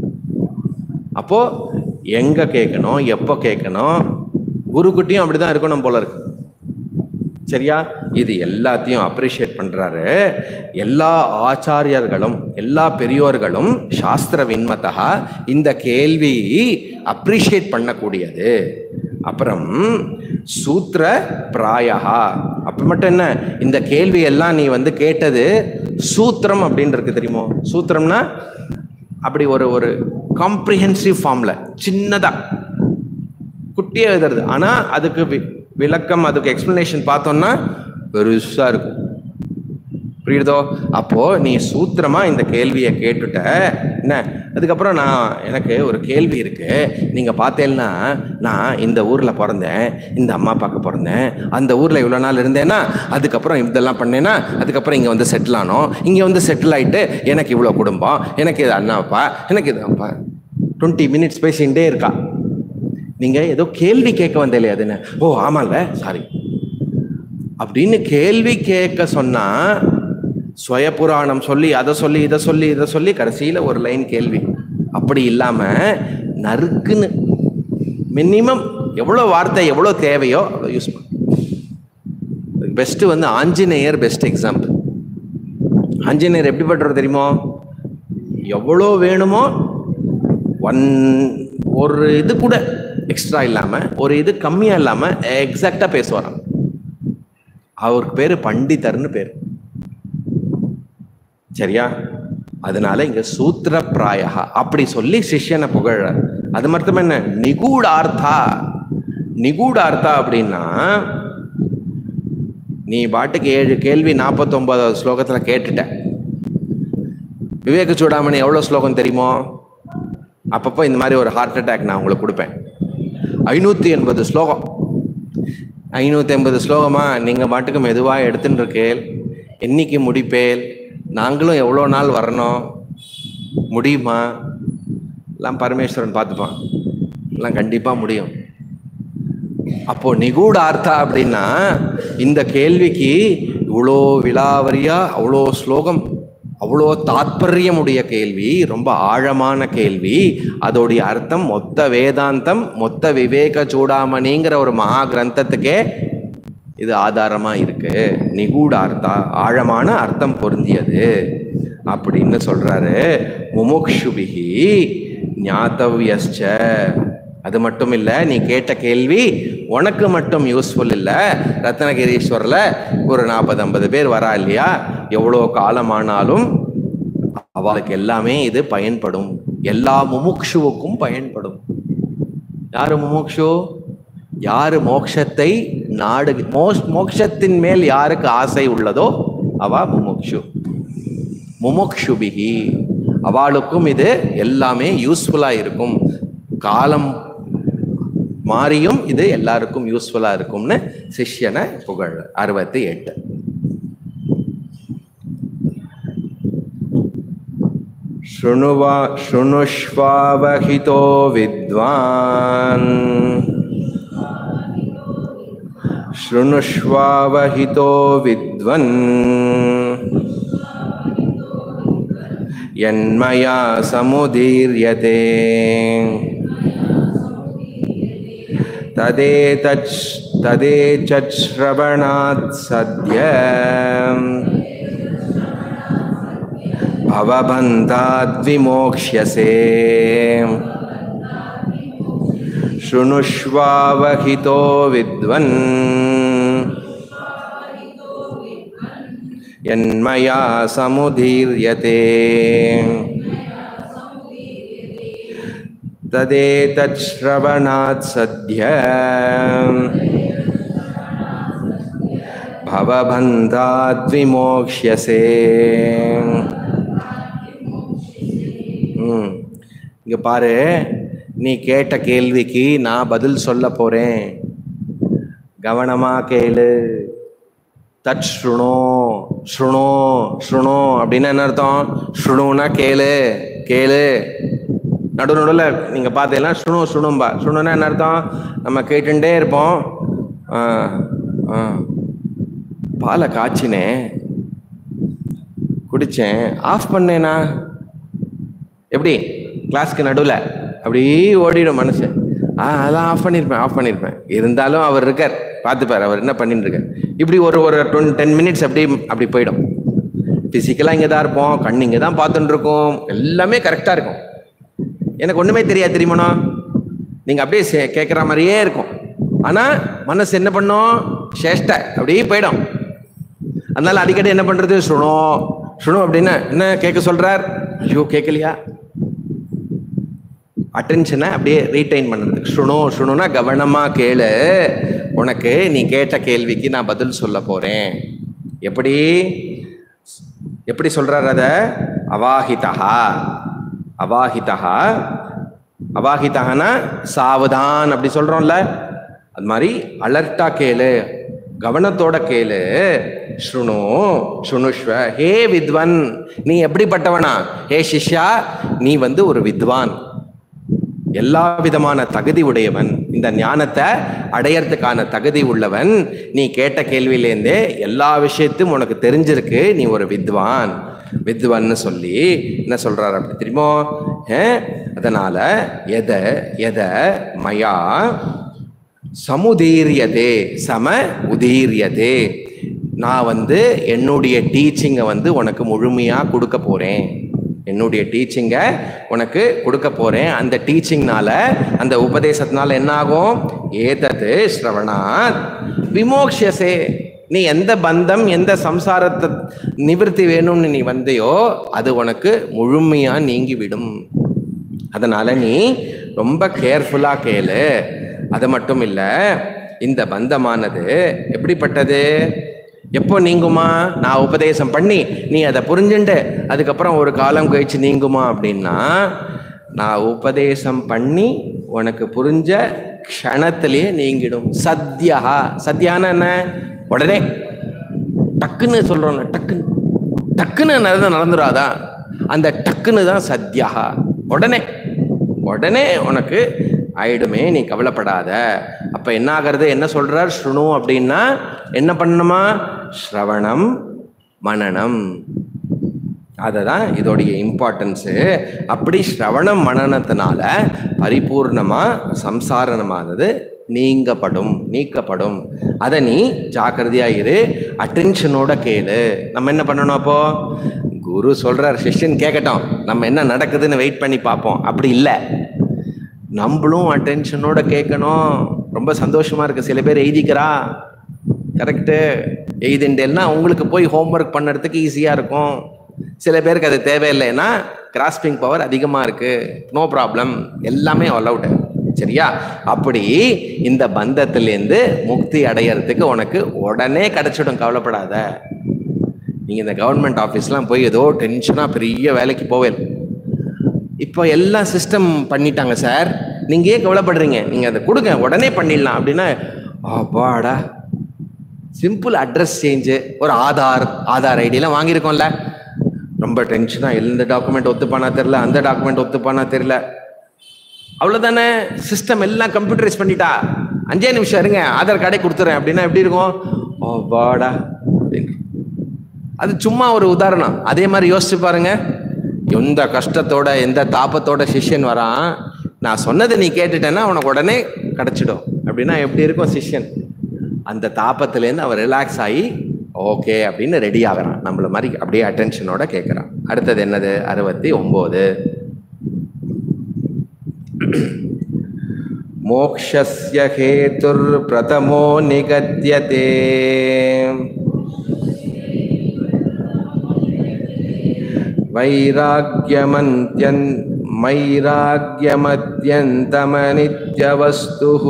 அப்போ எங்க கேட்கணும், எப்போ கேட்கணும், குருக்குட்டியும் அப்படிதான் இருக்கணும் போல இருக்கு. சரியா? இது எல்லாத்தையும் அப்ரிஷியேட் பண்றாரு. எல்லா ஆச்சாரியர்களும் எல்லா பெரியோர்களும் சாஸ்திர வின்மதா இந்த கேள்வி அப்ரிஷியேட் பண்ணக்கூடியது. அப்புறம் சூத்திர பிராயஹா, அப்ப மட்டும் என்ன, இந்த கேள்வி எல்லாம் நீ வந்து கேட்டது சூத்திரம் அப்படின்னு இருக்கு தெரியுமோ? சூத்திரம்னா அப்படி ஒரு ஒரு காம்ப்ரிஹென்சிவ் ஃபார்ம்ல சின்னதா குட்டியா எழுதுறது. ஆனா அதுக்கு விளக்கம், அதுக்கு எக்ஸ்பிளனேஷன் பார்த்தோம்னா பெருசா இருக்கும். புரியுதோ? அப்போ நீ சூத்திரமா இந்த கேள்வியை கேட்டுட்ட என்ன, அதுக்கப்புறம் நான் எனக்கு ஒரு கேள்வி இருக்கு. நீங்க பார்த்தேன்னா, நான் இந்த ஊர்ல பிறந்தேன், இந்த அம்மா பார்க்க பிறந்தேன், அந்த ஊர்ல இவ்வளவு நாள் இருந்தேன்னா, அதுக்கப்புறம் இதெல்லாம் பண்ணேன்னா, அதுக்கப்புறம் இங்க வந்து செட்டில் ஆனோம், இங்க வந்து செட்டில் ஆயிட்டு எனக்கு இவ்வளவு குடும்பம், எனக்கு இது அண்ணாப்பா, எனக்கு இது அப்பா. டுவெண்ட்டி மினிட்ஸ் பேசிகிட்டே இருக்கா. நீங்க ஏதோ கேள்வி கேட்க வந்தே இல்லையா? அது என்ன? ஓ ஆமாங்க, சாரி அப்படின்னு கேள்வி கேட்க சொன்னா, ஸ்வய புராணம் சொல்லி அதை சொல்லி இதை சொல்லி இதை சொல்லி கடைசியில ஒரு லைன் கேள்வி. அப்படி இல்லாம நறுக்குன்னு மினிமம் எவ்வளோ வார்த்தை எவ்வளோ தேவையோ அவ்வளோ யூஸ் பண்ண. பெஸ்ட் வந்து ஆஞ்சநேயர் பெஸ்ட் எக்ஸாம்பிள். ஆஞ்சநேயர் எப்படி பண்றது தெரியுமோ? எவ்வளோ வேணுமோ ஒன் ஒரு இது கூட எக்ஸ்ட்ரா இல்லாம, ஒரு இது கம்மியா இல்லாம எக்ஸாக்டா பேசுவாராம். அவருக்கு பேரு பண்டிதர்னு பேரு. சரியா? அதனால இங்க சூத்திர பிராயா அப்படி சொல்லி சிஷ்யனை புகழ. அது மட்டும் என்ன, நிகூடார்த்தா. நிகூடார்த்தா அப்படின்னா, நீ பாட்டுக்கு ஏழு கேள்வி நாற்பத்தி ஒன்பதாவது ஸ்லோகத்துல கேட்டுட்ட. விவேக சூடாமணி எவ்வளவு ஸ்லோகம் தெரியுமோ? அப்பப்போ இந்த மாதிரி ஒரு ஹார்ட் அட்டாக் நான் உங்களுக்கு கொடுப்பேன். ஐநூத்தி எண்பது ஸ்லோகம். ஐநூத்தி எண்பது ஸ்லோகமா நீங்க பாட்டுக்கு மெதுவா எடுத்துட்டு இருக்கேள். என்னைக்கு முடிப்பேல்? நாங்களும் எவ்வளோ நாள் வரணும்? முடியுமா? எல்லாம் பரமேஸ்வரன் பார்த்துப்பான். எல்லாம் கண்டிப்பா முடியும். அப்போ நிகூடார்த்தா அப்படின்னா, இந்த கேள்விக்கு இவ்வளோ விலாவரியா, அவ்வளோ ஸ்லோகம், அவ்வளோ தாத்பரியமுடைய கேள்வி, ரொம்ப ஆழமான கேள்வி. அதோடைய அர்த்தம் மொத்த வேதாந்தம், மொத்த விவேக சூடாமணிங்கிற ஒரு மகா கிரந்தத்துக்கே இது ஆதாரமா இருக்கு. நிகூடார்த்தா, ஆழமான அர்த்தம் பொருந்தியது அப்படின்னு சொல்றாரு. முமுக்ஷுபிஹி ஞாதவ்யஸ்ச. அது மட்டும் இல்ல, நீ கேட்ட கேள்வி உனக்கு மட்டும் யூஸ்ஃபுல் இல்ல. ரத்னகிரீஸ்வரில் ஒரு நாற்பது ஐம்பது பேர் வரா இல்லையா? எவ்வளோ காலமானாலும் அவளுக்கு எல்லாமே இது பயன்படும். எல்லா முமுக்ஷுவுக்கும் பயன்படும். யாரு முமுக்ஷு? யாரு மோட்சத்தை நாடு, மோட்சத்தின் மேல் யாருக்கு ஆசை உள்ளதோ அவ முமுக்ஷு. முமுக்ஷுபிஹி, அவளுக்கும் இது எல்லாமே யூஸ்ஃபுல்லா இருக்கும். காலம் மாறியும் இது எல்லாருக்கும் யூஸ்ஃபுல்லா இருக்கும்னு சிஷ்யனை புகழ். அறுபத்தி எட்டு. ஸ்ருணுவா ஸ்ருணுஷ்வாவஹிதோ வித்வான். ஸ்ருணுஷ்வாவஹிதோ வித்வன் யன்மயா சமுதீர்யதே ததேதச் ததேதச் ஸ்ரவணாத் சத்ய பவபந்தாத் விமோக்ஷ்யசே. ஸ்ருணுஷ்வாவஹிதோ வித்வன் யன்மயா சமுதீர்யதே ததேதச் ஸ்ரவணாத் சத்ய பவபந்தாத் விமோக்ஷ்யசே. ம் இங்க பாரு, நீ கேட்ட கேள்விக்கு நான் பதில் சொல்ல போறேன். கவனமா கேளு. தட் ஸ்ருணோ. ஸ்ருணோ ஸ்ருணோ அப்படின்னா என்ன அர்த்தம்? ஸ்ருணுனா கேளு, கேளு. நடு நடுவில் நீங்க பார்த்தீங்கன்னா ஸ்ருணு ஸ்ருணும்பா. ஸ்ருணுனா என்ன அர்த்தம்? நம்ம கேட்டுட்டே இருப்போம். ஆ ஆ பாலை காய்ச்சினேன், குடிச்சேன், ஆஃப் பண்ணேனா எப்படி? கிளாஸ்க்கு நடுவில் அப்படியே ஓடிடும் மனுஷன். ஆ அதான் ஆஃப் பண்ணியிருப்பேன் ஆஃப் பண்ணியிருப்பேன் இருந்தாலும் அவர் இருக்கார், பார்த்துப்பார் அவர் என்ன பண்ணிட்டு இருக்கார். இப்படி ஒரு ஒரு டுவெண்ட் டென் மினிட்ஸ் அப்படி அப்படி போயிடும். ஃபிசிக்கலாக இங்கே தான் இருப்போம், கண் இங்கே தான் பார்த்துட்டு இருக்கோம், எல்லாமே கரெக்டாக இருக்கும். எனக்கு ஒன்றுமே தெரியாது தெரியுமாண்ணா. நீங்கள் அப்படியே கேட்குற மாதிரியே இருக்கும். ஆனால் மனசு என்ன பண்ணும்? சேஷ்டை அப்படியே போயிடும். அதனால அடிக்கடி என்ன பண்ணுறது? சுணோ சுணு அப்படின்னா என்ன கேட்க சொல்கிறார்? ஐயோ கேட்கலையா? அட்டென்ஷனை அப்படியே ரீட்டைன் பண்ணுறதுக்கு சுணு. சுணுனா கவனமாக கேளு. உனக்கு நீ கேட்ட கேள்விக்கு நான் பதில் சொல்ல போகிறேன். எப்படி எப்படி சொல்கிறார் அதை? அவாஹிதா. அவாஹிதா அவாஹிதானா சாவதான் அப்படி சொல்கிறோம்ல, அது மாதிரி அலர்ட்டா கேளு, கவனத்தோட கேளு. ஸ்ருணு ஸ்ருணுஷ்வ. ஹே வித்வன், நீ எப்படிப்பட்டவனா? ஹே சிஷ்யா, நீ வந்து ஒரு வித்வான், எல்லா விதமான தகுதி உடையவன், இந்த ஞானத்தை அடையறதுக்கான தகுதி உள்ளவன். நீ கேட்ட கேள்வியிலேருந்தே எல்லா விஷயத்தையும் உனக்கு தெரிஞ்சிருக்கு, நீ ஒரு வித்வான். வித்வன்னு சொல்லி என்ன சொல்றாரு அப்படி தெரியுமோ? அதனால எத எத மயா சமுதீரியதே சம உதீரியதே, நான் வந்து என்னுடைய டீச்சிங்கை வந்து உனக்கு முழுமையா கொடுக்க போறேன், என்னுடைய டீச்சிங்கை உனக்கு கொடுக்க போறேன். அந்த டீச்சிங்னால அந்த உபதேசத்தினால என்ன ஆகும்? ஏதது ஸ்ரவணாத் விமோக்ஷசே, நீ எந்த பந்தம் எந்த சம்சாரத்தை நிவர்த்தி வேணும்னு நீ வந்தையோ அது உனக்கு முழுமையா நீங்கிவிடும். அதனால நீ ரொம்ப கேர்ஃபுல்லா கேளு. அது மட்டும் இல்ல, இந்த பந்தமானது எப்படிப்பட்டது, எப்போ நீங்குமா? நான் உபதேசம் பண்ணி நீ அதை புரிஞ்சுண்டு அதுக்கப்புறம் ஒரு காலம் கழிச்சு நீங்குமா அப்படின்னா, நான் உபதேசம் பண்ணி உனக்கு புரிஞ்ச க்ஷணத்திலேயே நீங்கிடும். சத்யா, சத்யான என்ன? உடனே டக்குன்னு சொல்றோம், டக்குன்னு டக்குன்னு நடந்துடாதா? அந்த டக்குன்னு தான் சத்யா, உடனே உடனே உனக்கு ஆயிடுமே, நீ கவலைப்படாத. அப்ப என்ன ஆகிறது? என்ன சொல்றார்? ஸ்ருணு அப்படின்னா என்ன பண்ணணுமா? ஸ்ரவணம் மனனம், அதுதான் இதோடைய இம்பார்ட்டன்ஸு. அப்படி ஸ்ரவணம் மனனத்தினால பரிபூர்ணமா சம்சாரமானது நீங்கப்படும், நீக்கப்படும். அதை நீ ஜாக்கிரதையா இரு, அட்டென்ஷனோட கேளு. நம்ம என்ன பண்ணணும்? அப்போ குரு சொல்றார், சிஷ்யன் கேட்கட்டும், நம்ம என்ன நடக்குதுன்னு வெயிட் பண்ணி பார்ப்போம். அப்படி இல்லை, நம்மளும் அட்டென்ஷனோட கேட்கணும். ரொம்ப சந்தோஷமா இருக்கு, சில பேர் எழுதிக்கிறா, கரெக்டு, எழுதிண்டேன்னா உங்களுக்கு போய் ஹோம்ஒர்க் பண்ணுறதுக்கு ஈஸியா இருக்கும். சில பேருக்கு அது தேவையில்லைன்னா கிராஸ்பிங் பவர் அதிகமா இருக்கு, நோ ப்ராப்ளம், எல்லாமே அலவுட். சரியா? அப்படி இந்த பந்தத்திலேருந்து முக்தி அடையறதுக்கு உனக்கு உடனே கிடைச்சிடும், கவலைப்படாத. நீங்க இந்த கவர்மெண்ட் ஆஃபீஸ்லாம் போய் ஏதோ டென்ஷனா பெரிய வேலைக்கு போவேன், இப்போ எல்லாம் சிஸ்டம் பண்ணிட்டாங்க சார், நீங்க ஏன் கவலைப்படுறீங்க, நீங்க அதை கொடுங்க உடனே பண்ணிடலாம் அப்படின்னா, அப்பாடா, சிம்பிள் அட்ரஸ் சேஞ்சு, ஒரு ஆதார் ஆதார் ஐடியெல்லாம் வாங்கியிருக்கோம்ல, ரொம்ப டென்ஷனா, எந்த டாக்குமெண்ட் ஒத்துப்பானா தெரியல, அந்த டாக்குமெண்ட் ஒத்துப்பானா தெரியல, அவ்வளோதானே. சிஸ்டம் எல்லாம் கம்ப்யூட்டரைஸ் பண்ணிட்டா, அஞ்சே நிமிஷம் இருங்க ஆதார் கார்டே கொடுத்துறேன் அப்படின்னா எப்படி இருக்கும்? அப்பாடா. அது சும்மா ஒரு உதாரணம். அதே மாதிரி யோசிச்சு பாருங்க, எந்த கஷ்டத்தோட எந்த தாபத்தோட சிஷ்யன் வரான், நான் சொன்னதை நீ கேட்டுட்டேன்னா உனக்கு உடனே கிடைச்சிடும் அப்படின்னா எப்படி இருக்கும் சிஷ்யன்? அந்த தாபத்திலேருந்து அவன் ரிலாக்ஸ் ஆகி ஓகே அப்படின்னு ரெடி ஆகிறான், நம்மள மாதிரி அப்படியே அட்டென்ஷனோட கேட்குறான். அடுத்தது என்னது? அறுபத்தி ஒன்பது. மோக்ஷஸ்ய ஹேதுர் பிரதமோ நிகத்யதே வைராக்யமந்த்யன் வைராக்யமத்யந்தமநித்யவஸ்துஹ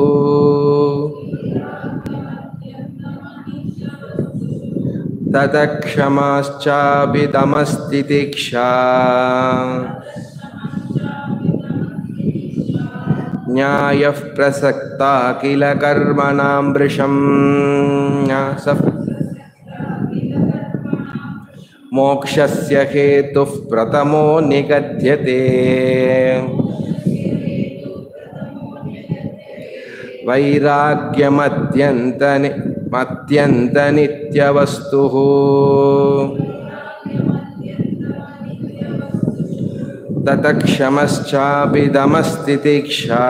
ததக்ஷமாச்சாபி தமஸ்திதிக்ஷா ஞாயஃ பிரசக்தா கில கர்மணாம் வ்ருஷம் மோக்ஷஸ்ய ஹேதுஃ பிரதமோ நிகத்யதே வைராக்யமத்யந்த மத்யந்த நித்யவஸ்துஹ ததக்ஷமச்சாபி தமஸ்திதிக்ஷா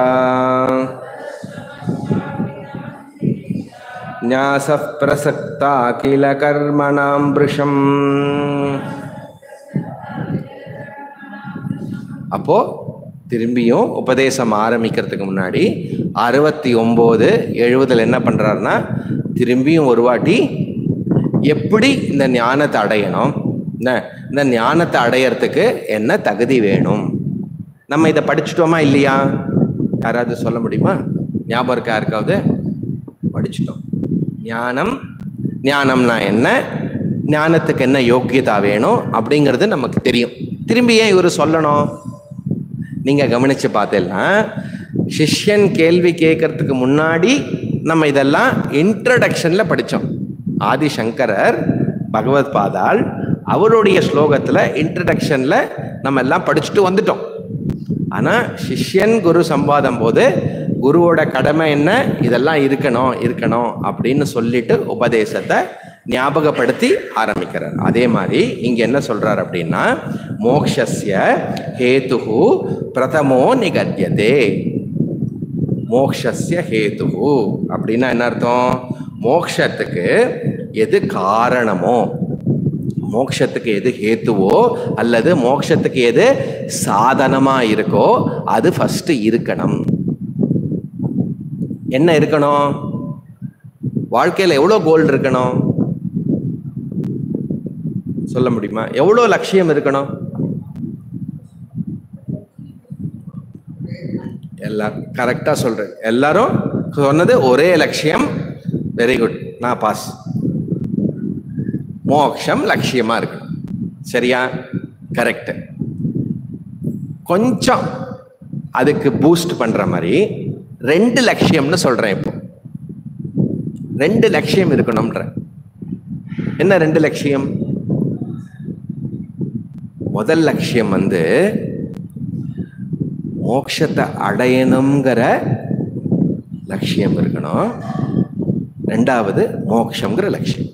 ஞாசஃ பிரசக்தா கில கர்மணாம் வ்ருஷம். அப்போ திரும்பியும் உபதேசம் ஆரம்பிக்கிறதுக்கு முன்னாடி அறுபத்தி ஒன்பது எழுபதுல என்ன பண்றாருன்னா, திரும்பியும் ஒரு வாட்டி எப்படி இந்த ஞானத்தை அடையணும், இந்த ஞானத்தை அடையறதுக்கு என்ன தகுதி வேணும், நம்ம இதை படிச்சுட்டோமா இல்லையா? யாராவது சொல்ல முடியுமா? ஞாபகம் இருக்கா யாருக்காவது? படிச்சுட்டோம். ஞானம், ஞானம்னா என்ன, ஞானத்துக்கு என்ன யோக்கியதா வேணும் அப்படிங்கிறது நமக்கு தெரியும். திரும்பி ஏன் இவரு சொல்லணும்? நீங்க கவனிச்சு பார்த்தேன்னா, சிஷ்யன் கேள்வி கேட்கறதுக்கு முன்னாடி நம்ம இதெல்லாம் இன்ட்ரடக்ஷன்ல படித்தோம். ஆதிசங்கரர் பகவத் பாதாள் அவருடைய ஸ்லோகத்துல இன்ட்ரடக்ஷன்ல நம்ம எல்லாம் படிச்சுட்டு வந்துட்டோம். ஆனா சிஷ்யன் குரு சம்வாதம் போது குருவோட கடமை என்ன, இதெல்லாம் இருக்கணும் இருக்கணும் அப்படின்னு சொல்லிட்டு உபதேசத்தை ஞாபகப்படுத்தி ஆரம்பிக்கிறார். அதே மாதிரி இங்க என்ன சொல்றார் அப்படின்னா, மோக்ஷஸ்ய ஹேதுஹு பிரதமோ நிகத்யதே. மோக்ஷஸ்ய ஹேதுஹு அப்படின்னா என்ன அர்த்தம்? மோக்ஷத்துக்கு எது காரணமோ, மோக்ஷத்துக்கு எது ஹேத்துவோ அல்லது மோக்ஷத்துக்கு எது சாதனமா இருக்கோ அது ஃபர்ஸ்ட் இருக்கணும். என்ன இருக்கணும்? வாழ்க்கையில எவ்வளவு கோல் இருக்கணும் சொல்ல முடியுமா? எவ்வளவு லட்சியம் இருக்கணும்? எல்லாரும் கரெக்டா சொல்றேன். எல்லாரும் சொன்னது ஒரே லட்சியம். வெரி குட், நான் பாஸ். மோக்ஷம் லட்சியமா இருக்கணும். சரியா? கரெக்ட். கொஞ்சம் அதுக்கு பூஸ்ட் பண்ற மாதிரி ரெண்டு லட்சியம்னு சொல்றேன். இப்போ ரெண்டு லட்சியம் இருக்கணும்ன்ற. என்ன ரெண்டு லட்சியம்? முதல் லட்சியம் வந்து மோட்சத்தை அடையணுங்கிற லட்சியம் இருக்கணும். ரெண்டாவது மோட்சம்ங்கிற லட்சியம்.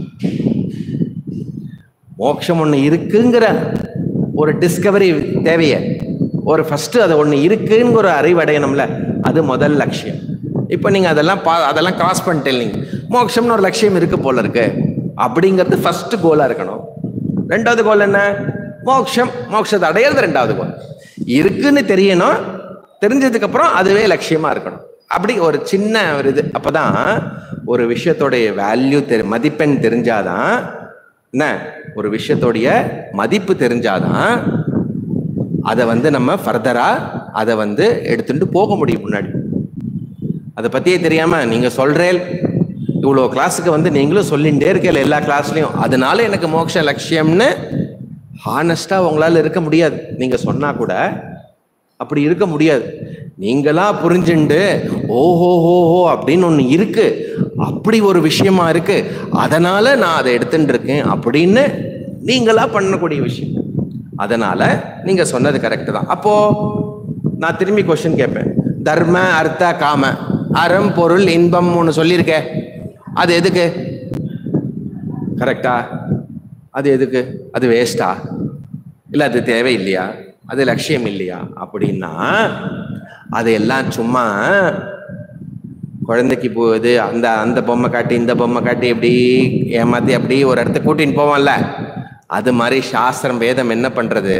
மோட்சம் ஒண்ணு இருக்குங்கிற ஒரு டிஸ்கவரி தேவைய, ஒரு ஃபர்ஸ்ட் அது ஒண்ணு இருக்குன்னு ஒரு அறிவடையணும்ல, அது முதல் லட்சியம். இப்ப நீங்க அதெல்லாம் பா அதெல்லாம் கிராஸ் பண்ணிட்டீங்க. மோட்சம்னு ஒரு லட்சியம் இருக்கு போல இருக்கு அப்படிங்கிறது ஃபர்ஸ்ட் கோலா இருக்கணும். ரெண்டாவது கோல் என்ன? மோட்சம், மோட்சத்தை அடையிறது ரெண்டாவது கோல். இருக்குன்னு தெரியணும், தெரிஞ்சதுக்கு அப்புறம் அதுவே லட்சியமா இருக்கணும். அப்படி ஒரு சின்ன ஒரு இது. அப்பதான் ஒரு விஷயத்தோடைய வேல்யூ தெரி மதிப்பெண் தெரிஞ்சாதான் என்ன, ஒரு விஷயத்தோடைய மதிப்பு தெரிஞ்சாதான் அதை வந்து நம்ம ஃபர்தரா அதை வந்து எடுத்துட்டு போக முடியும் முன்னாடி. அதை பத்தியே தெரியாம நீங்க சொல்றேன், இவ்வளோ கிளாஸுக்கு வந்து நீங்களும் சொல்லிகிட்டே இருக்கல எல்லா கிளாஸ்லயும், அதனால எனக்கு மோட்ச லட்சியம்னு ஹானஸ்டா உங்களால இருக்க முடியாது. நீங்க சொன்னா கூட அப்படி இருக்க முடியாது. நீங்களா புரிஞ்சுண்டு ஓஹோ ஹோஹோ அப்படின்னு ஒண்ணு இருக்கு, அப்படி ஒரு விஷயமா இருக்கு, அதனால நான் அதை எடுத்துட்டு இருக்கேன் அப்படின்னு நீங்களா பண்ணக்கூடிய விஷயம். அதனால நீங்க சொன்னது கரெக்ட் தான். அப்போ நான் திரும்பி கொஸ்டின் கேட்பேன். தர்ம அர்த்த காம, அறம் பொருள் இன்பம் ஒன்று சொல்லியிருக்கேன், அது எதுக்கு? கரெக்டா? அது எதுக்கு? அது வேஸ்டா? இல்லை அது தேவையில்லையா? அது லட்சியம் இல்லையா? அப்படின்னா அதையெல்லாம் சும்மா குழந்தைக்கு போகுது அந்த அந்த பொம்மை காட்டி இந்த பொம்மை காட்டி எப்படி ஏமாத்தி அப்படி ஒரு இடத்துக்கு கூட்டின்னு போவோம்ல, அது மாதிரி சாஸ்திரம் வேதம் என்ன பண்றது,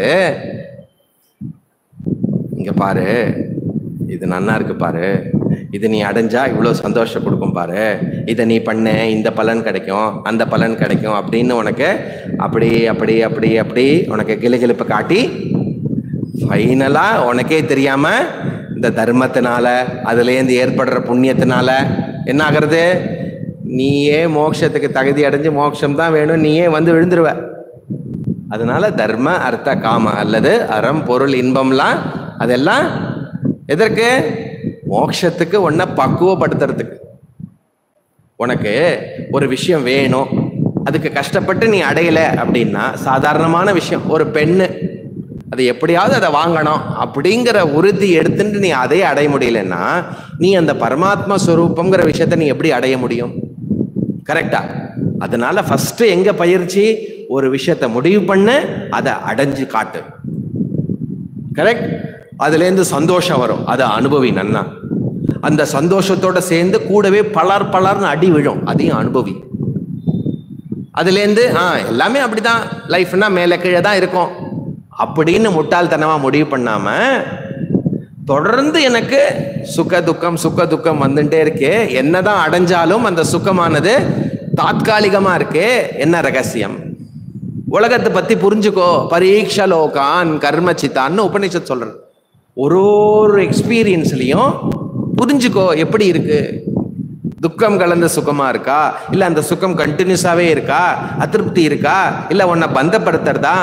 இங்க பாரு இது நன்னா இருக்கு பாரு, இது நீ அடைஞ்சா இவ்வளவு சந்தோஷம் கொடுக்கும் பாரு, இதை நீ பண்ண இந்த பலன் கிடைக்கும் அந்த பலன் கிடைக்கும் அப்படின்னு உனக்கு அப்படி அப்படி அப்படி அப்படி உனக்கு கிளுகிழுப்பு காட்டி ஃபைனலா உனக்கே தெரியாம இந்த தர்மத்தினால அதுலேருந்து ஏற்படுற புண்ணியத்தினால என்ன ஆகிறது, நீயே மோட்சத்துக்கு தகுதி அடைஞ்சு மோட்சம் தான் வேணும் நீயே வந்து விழுந்துருவ. அதனால தர்ம அர்த்த காம அல்லது அறம் பொருள் இன்பம்லாம் அதெல்லாம் எதற்கு? மோட்சத்துக்கு உன்னை பக்குவப்படுத்துறதுக்கு. உனக்கு ஒரு விஷயம் வேணும், அதுக்கு கஷ்டப்பட்டு நீ அடையல அப்படின்னா சாதாரணமான விஷயம், ஒரு பெண்ணு அது எப்படியாவது அதை வாங்கணும் அப்படிங்கிற உறுதி எடுத்துட்டு நீ அதை அடைய முடியலன்னா நீ அந்த பரமாத்மா ஸ்வரூபம்ங்கிற விஷயத்த நீ எப்படி அடைய முடியும்? கரெக்டா? அதனால ஃபர்ஸ்ட் எங்க பயிற்சி? ஒரு விஷயத்த முடிவு பண்ணு, அதை அடைஞ்சு காட்டு. கரெக்ட்? அதுல இருந்து சந்தோஷம் வரும், அதை அனுபவி நன்னா. அந்த சந்தோஷத்தோட சேர்ந்து கூடவே பலர் பலர்னு அடி விழும், அதையும் அனுபவி. அதுல இருந்து ஆஹ் எல்லாமே அப்படிதான், லைஃப்னா மேல கீழே தான் இருக்கும் அப்படின்னு முட்டாள்தனமா முடிவு பண்ணாம தொடர்ந்து எனக்கு சுக துக்கம் சுக துக்கம் வந்துட்டே இருக்கே, என்னதான் அடைஞ்சாலும் அந்த சுகமானது தாத்காலிகமா இருக்கே, என்ன ரகசியம்? உலகத்தை பத்தி புரிஞ்சுக்கோ. பரீட்சா லோகான் கர்மச்சித்தான்னு உபநிஷத் சொல்றது. ஒரு ஒரு எக்ஸ்பீரியன்ஸ்லயும் புரிஞ்சுக்கோ எப்படி இருக்கு, துக்கம் கலந்த சுகமா இருக்கா, இல்ல அந்த சுகம் கண்டினியூஸாவே இருக்கா, அதிருப்தி இருக்கா, இல்ல உன்னை பந்தப்படுத்துறதா.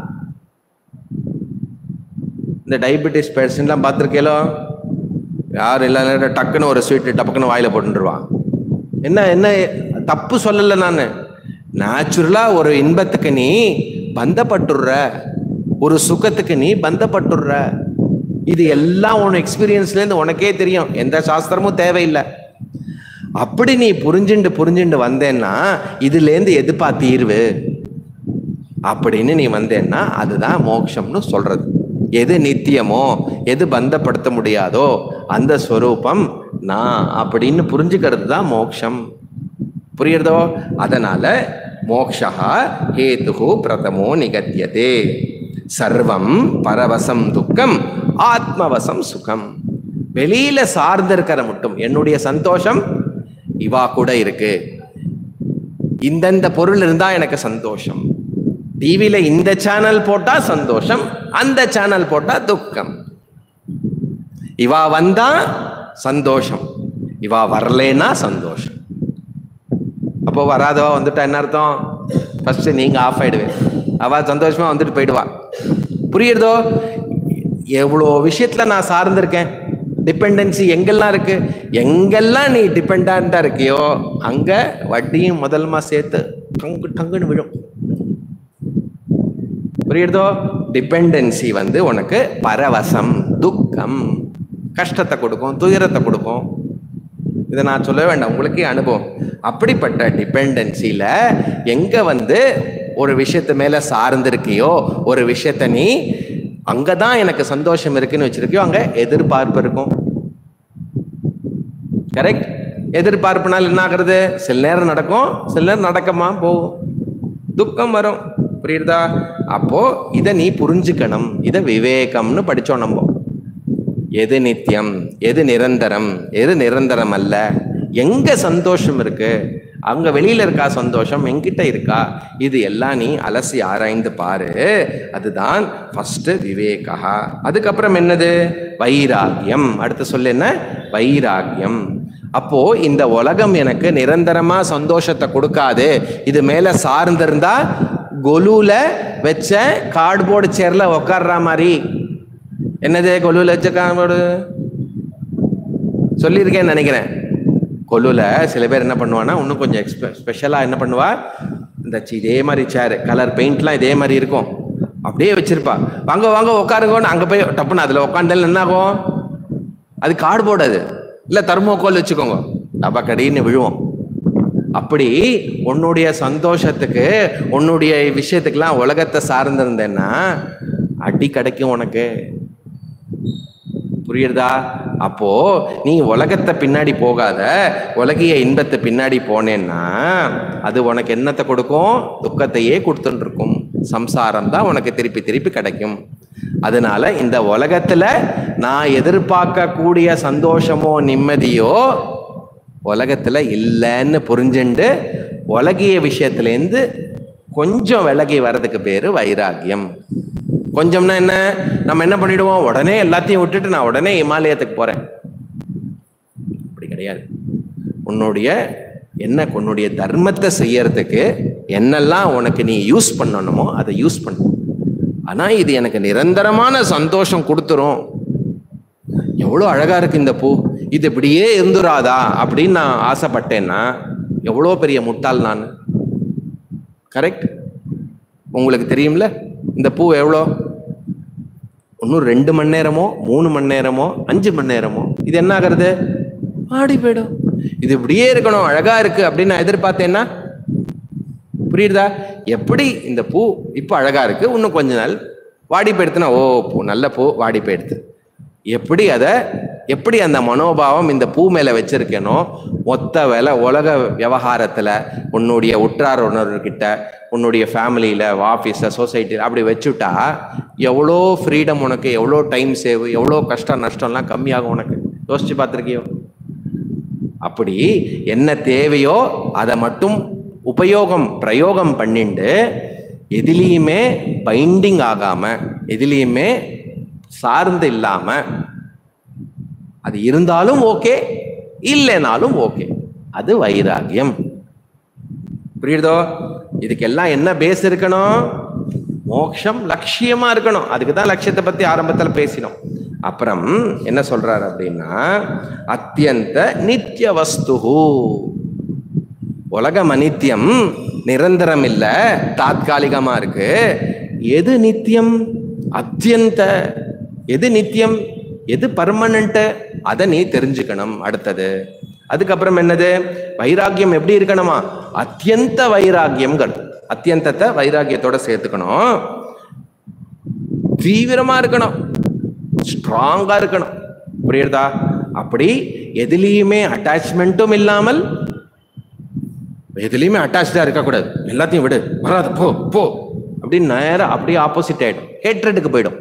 இந்த டயபெட்டிஸ் பேஷண்ட்லாம் பார்த்துருக்கேலோ, யார் இல்லை டக்குன்னு ஒரு ஸ்வீட் டப்புக்குன்னு வாயில போட்டுருவான். என்ன என்ன தப்பு சொல்லலை நான், நேச்சுரலா ஒரு இன்பத்துக்கு நீ பந்தப்பட்டுடுற, ஒரு சுகத்துக்கு நீ பந்தப்பட்டுடுற. இது எல்லாம் உன் எக்ஸ்பீரியன்ஸ்ல இருந்து உனக்கே தெரியும், எந்த சாஸ்திரமும் தேவையில்லை. அப்படி நீ புரிஞ்சுண்டு புரிஞ்சுண்டு வந்தேன்னா இதுலேருந்து எதுப்பா தீர்வு அப்படின்னு நீ வந்தேன்னா அதுதான் மோட்சம்னு சொல்றது. எது நித்தியமோ எது பந்தப்படுத்த முடியாதோ அந்த ஸ்வரூபம் நான் அப்படின்னு புரிஞ்சுக்கிறது தான் மோட்சம். புரியுறதோ? அதனால மோக்ஷா ஹேதுஹு பிரதமோ நிகத்தியதே. சர்வம் பரவசம் துக்கம் ஆத்மவசம் சுகம். வெளியில சார்ந்திருக்கிற மட்டும் என்னுடைய சந்தோஷம் இவா கூட இருக்கு, இந்தந்த பொருள் இருந்தா எனக்கு சந்தோஷம், டிவியில இந்த சேனல் போட்டா சந்தோஷம், அந்த சேனல் போட்டா துக்கம். இவா வந்தா சந்தோஷம், இவா வரலேன்னா சந்தோஷம். அப்போ வராதவா வந்துட்டா என்ன அர்த்தம்? ஃபர்ஸ்ட் நீங்க ஆஃப் ஆயிடுவேன், அவ சந்தோஷமா வந்துட்டு போயிடுவா. புரியுறதோ? எவ்வளோ விஷயத்துல நான் சார்ந்திருக்கேன். டிபெண்டன்சி எங்கெல்லாம் இருக்கு, எங்கெல்லாம் நீ டிபெண்டா இருக்கியோ அங்க வட்டியும் முதல்மா சேர்த்து டங்கு டங்குன்னு விழும். புரியுறதோ? டிபெண்டன்சி வந்து உனக்கு பரவசம், துக்கம், கஷ்டத்தை கொடுக்கும், துயரத்தை கொடுக்கும். இதை நான் சொல்ல வேண்டாம், உங்களுக்கே அனுபவம். அப்படிப்பட்ட டிபெண்டன்சில எங்க வந்து ஒரு விஷயத்து மேல சார்ந்திருக்கியோ, ஒரு விஷயத்த நீ அங்கதான் எனக்கு சந்தோஷம் இருக்குன்னு வச்சிருக்கியோ அங்க எதிர்பார்ப்பு இருக்கும். கரெக்ட்? எதிர்பார்ப்புனால என்ன ஆகுறது? சில நேரம் நடக்கும், சில நேரம் நடக்கமா போகும், துக்கம் வரும். புரியுதா? அப்போ இதை நீ புரிஞ்சுக்கணும். இதை விவேகம்னு படிச்சோம் நம்ம. எது நித்தியம், எது நிரந்தரம், எது நிரந்தரம் அல்ல, எங்க சந்தோஷம் இருக்கு, அங்க வெளியில இருக்கா சந்தோஷம், என்கிட்ட இருக்கா, இது எல்லாம் நீ அலசி ஆராய்ந்து பாரு. அதுதான் ஃபர்ஸ்ட் விவேகா. அதுக்கப்புறம் என்னது? வைராகியம். அடுத்து சொல்லு என்ன? வைராகியம். அப்போ இந்த உலகம் எனக்கு நிரந்தரமா சந்தோஷத்தை கொடுக்காது, இது மேல சார்ந்திருந்தா கொலுல வச்ச கார்ட்போர்டு சேர்ல உட்கார்ற மாதிரி. என்னது கொலுல வச்ச கார்ட்போர்டு? சொல்லியிருக்கேன்னு நினைக்கிறேன். கொலுல சில பேர் என்ன பண்ணுவான்னா இன்னும் கொஞ்சம் எக்ஸ்பெ ஸ்பெஷலா என்ன பண்ணுவா, இந்த இதே மாதிரி சேர் கலர் பெயிண்ட்லாம் இதே மாதிரி இருக்கும், அப்படியே வச்சிருப்பா. வாங்க வாங்க உட்காருங்கன்னு அங்க போய் டப்புன்னு அதுல உட்காந்தாலும் என்ன ஆகும்? அது கார்ட்போர்டு, அது இல்ல தர்மோகோல் வச்சுக்கோங்க, டபக்கடின்னு விழுவோம். அப்படி உன்னுடைய சந்தோஷத்துக்கு, உன்னுடைய விஷயத்துக்கெல்லாம் உலகத்தை சார்ந்திருந்தேன்னா அடி கிடைக்கும் உனக்கு. புரியுறதா? அப்போ நீ உலகத்தை பின்னாடி போகாத, உலகிய இன்பத்தை பின்னாடி போனேன்னா அது உனக்கு என்னத்தை கொடுக்கும்? துக்கத்தையே கொடுத்துட்டு இருக்கும். சம்சாரம் தான் உனக்கு திருப்பி திருப்பி கிடைக்கும். அதனால இந்த உலகத்துல நான் எதிர்பார்க்க கூடிய சந்தோஷமோ நிம்மதியோ உலகத்துல இல்லைன்னு புரிஞ்சுண்டு உலகிய விஷயத்துல இருந்து கொஞ்சம் விலகி வர்றதுக்கு பேரு வைராகியம். கொஞ்சம்னா என்ன? நம்ம என்ன பண்ணிடுவோம், உடனே எல்லாத்தையும் விட்டுட்டு நான் உடனே இமாலயத்துக்கு போறேன். அப்படி கிடையாது. உன்னுடைய என்ன, உன்னுடைய தர்மத்தை செய்யறதுக்கு என்னெல்லாம் உனக்கு நீ யூஸ் பண்ணணுமோ அதை யூஸ் பண்ணு. ஆனா இது எனக்கு நிரந்தரமான சந்தோஷம் கொடுத்துரும். எவ்வளோ அழகா இருக்கு இந்த பூ, இது இப்படியே இருந்துராதா அப்படின்னு நான் ஆசைப்பட்டேன்னா எவ்வளோ பெரிய முட்டாள் நான். கரெக்ட்? உங்களுக்கு தெரியும்ல இந்த பூ எவ்வளோ, இன்னும் ரெண்டு மணி நேரமோ மூணு மணி நேரமோ அஞ்சு மணி நேரமோ இது என்ன ஆகிறது? ஆடி போயிடும். இது இப்படியே இருக்கணும், அழகா இருக்கு அப்படின்னு நான் எதிர்பார்த்தேன்னா, புரியுதா? எப்படி இந்த பூ இப்போ அழகா இருக்கு, இன்னும் கொஞ்ச நாள் வாடி போயிடுத்துனா ஓ பூ நல்ல பூ வாடி போயிடுது. எப்படி அதை எப்படி அந்த மனோபாவம் இந்த பூ மேல வச்சிருக்கேனோ, மொத்த வேலை உலக விவகாரத்துல உன்னுடைய உற்றார் உணர்வுகிட்ட, உன்னுடைய ஃபேமிலியில, ஆஃபீஸில், சொசைட்டியில் அப்படி வச்சுட்டா எவ்வளோ ஃப்ரீடம் உனக்கு, எவ்வளோ டைம் சேவ், எவ்வளோ கஷ்டம் நஷ்டம்லாம் கம்மியாகும் உனக்கு. யோசிச்சு பார்த்துருக்கியோ? அப்படி என்ன தேவையோ அதை மட்டும் உபயோகம் பிரயோகம் பண்ணிண்டு எதிலையுமே பைண்டிங் ஆகாம, எதிலையுமே சார்ந்து இல்லாம, அது இருந்தாலும் ஓகே இல்லைனாலும் ஓகே, அது வைராகியம். புரியுதோ? இதுக்கெல்லாம் என்ன பேஸ் இருக்கணும்? மோட்சம் லட்சியமா இருக்கணும். அதுக்கு தான் லட்சியத்தை பத்தி ஆரம்பத்துல பேசினோம். அப்புறம் என்ன சொல்றாரு அப்படின்னா, அத்தியந்த நித்திய வஸ்துஹு. உலகம் அநித்தியம், நிரந்தரம் இல்ல, தாத்காலிகமா இருக்கு. எது நித்தியம்? அத்தியந்த. எது நித்தியம், எது பர்மனன்ட், அதை நீ தெரிஞ்சுக்கணும். அடுத்தது அதுக்கப்புறம் என்னது? வைராக்கியம் எப்படி இருக்கணுமா? அத்தியந்த வைராக்கியம். அத்தியந்தத்தை வைராக்கியத்தோட சேர்த்துக்கணும். தீவிரமா இருக்கணும், ஸ்ட்ராங்கா இருக்கணும். புரியுதா? அப்படி எதுலையுமே அட்டாச்மெண்ட்டும் இல்லாமல் எதுலையுமே அட்டாச்சா இருக்கக்கூடாது. எல்லாத்தையும் விடு, வராது, போ போ அப்படின்னு நேரம் அப்படியே ஆப்போசிட் ஆயிடும். ஹேட்ரடுக்கு போயிடும்.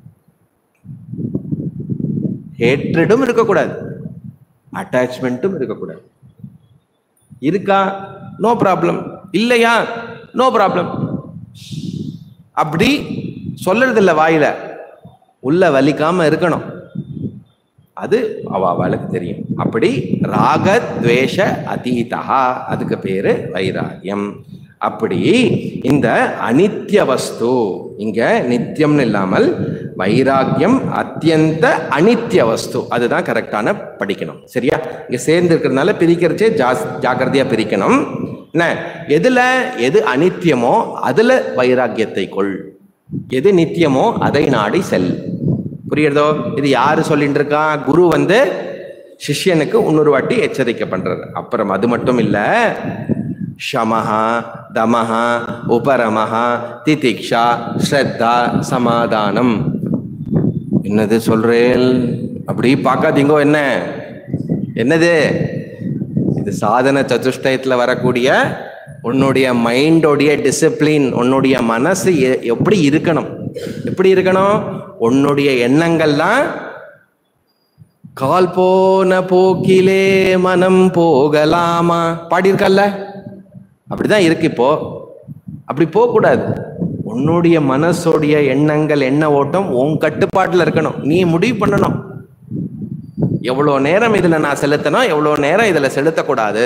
ஹேட்ரடும் இருக்கக்கூடாது, அட்டாச்மெண்ட்டும் இருக்கக்கூடாது. இருக்கா? No problem. இல்லையா? No problem. அப்படி சொல்றது இல்லை வாயில, உள்ள வலிக்காம இருக்கணும். அது அவளுக்கு தெரியும். அப்படி ராக துவேஷ அதீதா, அதுக்கு பேரு வைராகியம். அப்படி இந்த அனித்திய வஸ்து, இங்க நித்தியம்னு இல்லாமல் வைராக்கியம் அத்தியந்த அனித்திய வஸ்து, அதுதான் கரெக்டான படிக்கணும். சரியா? இங்க சேர்ந்து இருக்கிறதுனால பிரிக்கிறச்சே ஜாஸ் ஜாக்கிரதையா பிரிக்கணும். என்ன, எதுல எது அனித்தியமோ அதுல வைராக்கியத்தை கொள், எது நித்தியமோ அதை நாடி செல். புரியுறதோ? இது யாரு சொல்லிட்டு இருக்கா? குரு வந்து சிஷ்யனுக்கு இன்னொரு வாட்டி எச்சரிக்கை பண்றது. அப்புறம் அது மட்டும் இல்ல, ஷமஹா தமஹா உபரமஹா திதிக்ஷா ஸ்ரத்தா சமாதானம். என்னது சொல்றேன்? அப்படி பார்க்காதீங்கோ. என்ன என்னது இது? சாதன சதுஷ்டயத்துல வரக்கூடிய உன்னுடைய மைண்டோடைய டிசிப்ளின், உன்னுடைய மனசு எப்படி இருக்கணும்? எப்படி இருக்கணும்? உன்னுடைய எண்ணங்கள்லாம் கால் போன போக்கிலே மனம் போகலாமா பாடியிருக்கல்ல, அப்படிதான் இருக்கு இப்போ. அப்படி போக கூடாது. உன்னுடைய மனசோடைய எண்ணங்கள், எண்ண ஓட்டம் உன் கட்டுப்பாட்டுல இருக்கணும். நீ முடிவு பண்ணணும், எவ்வளவு நேரம் இதுல நான் செலுத்தணும், எவ்வளவு நேரம் இதுல செலுத்தக்கூடாது.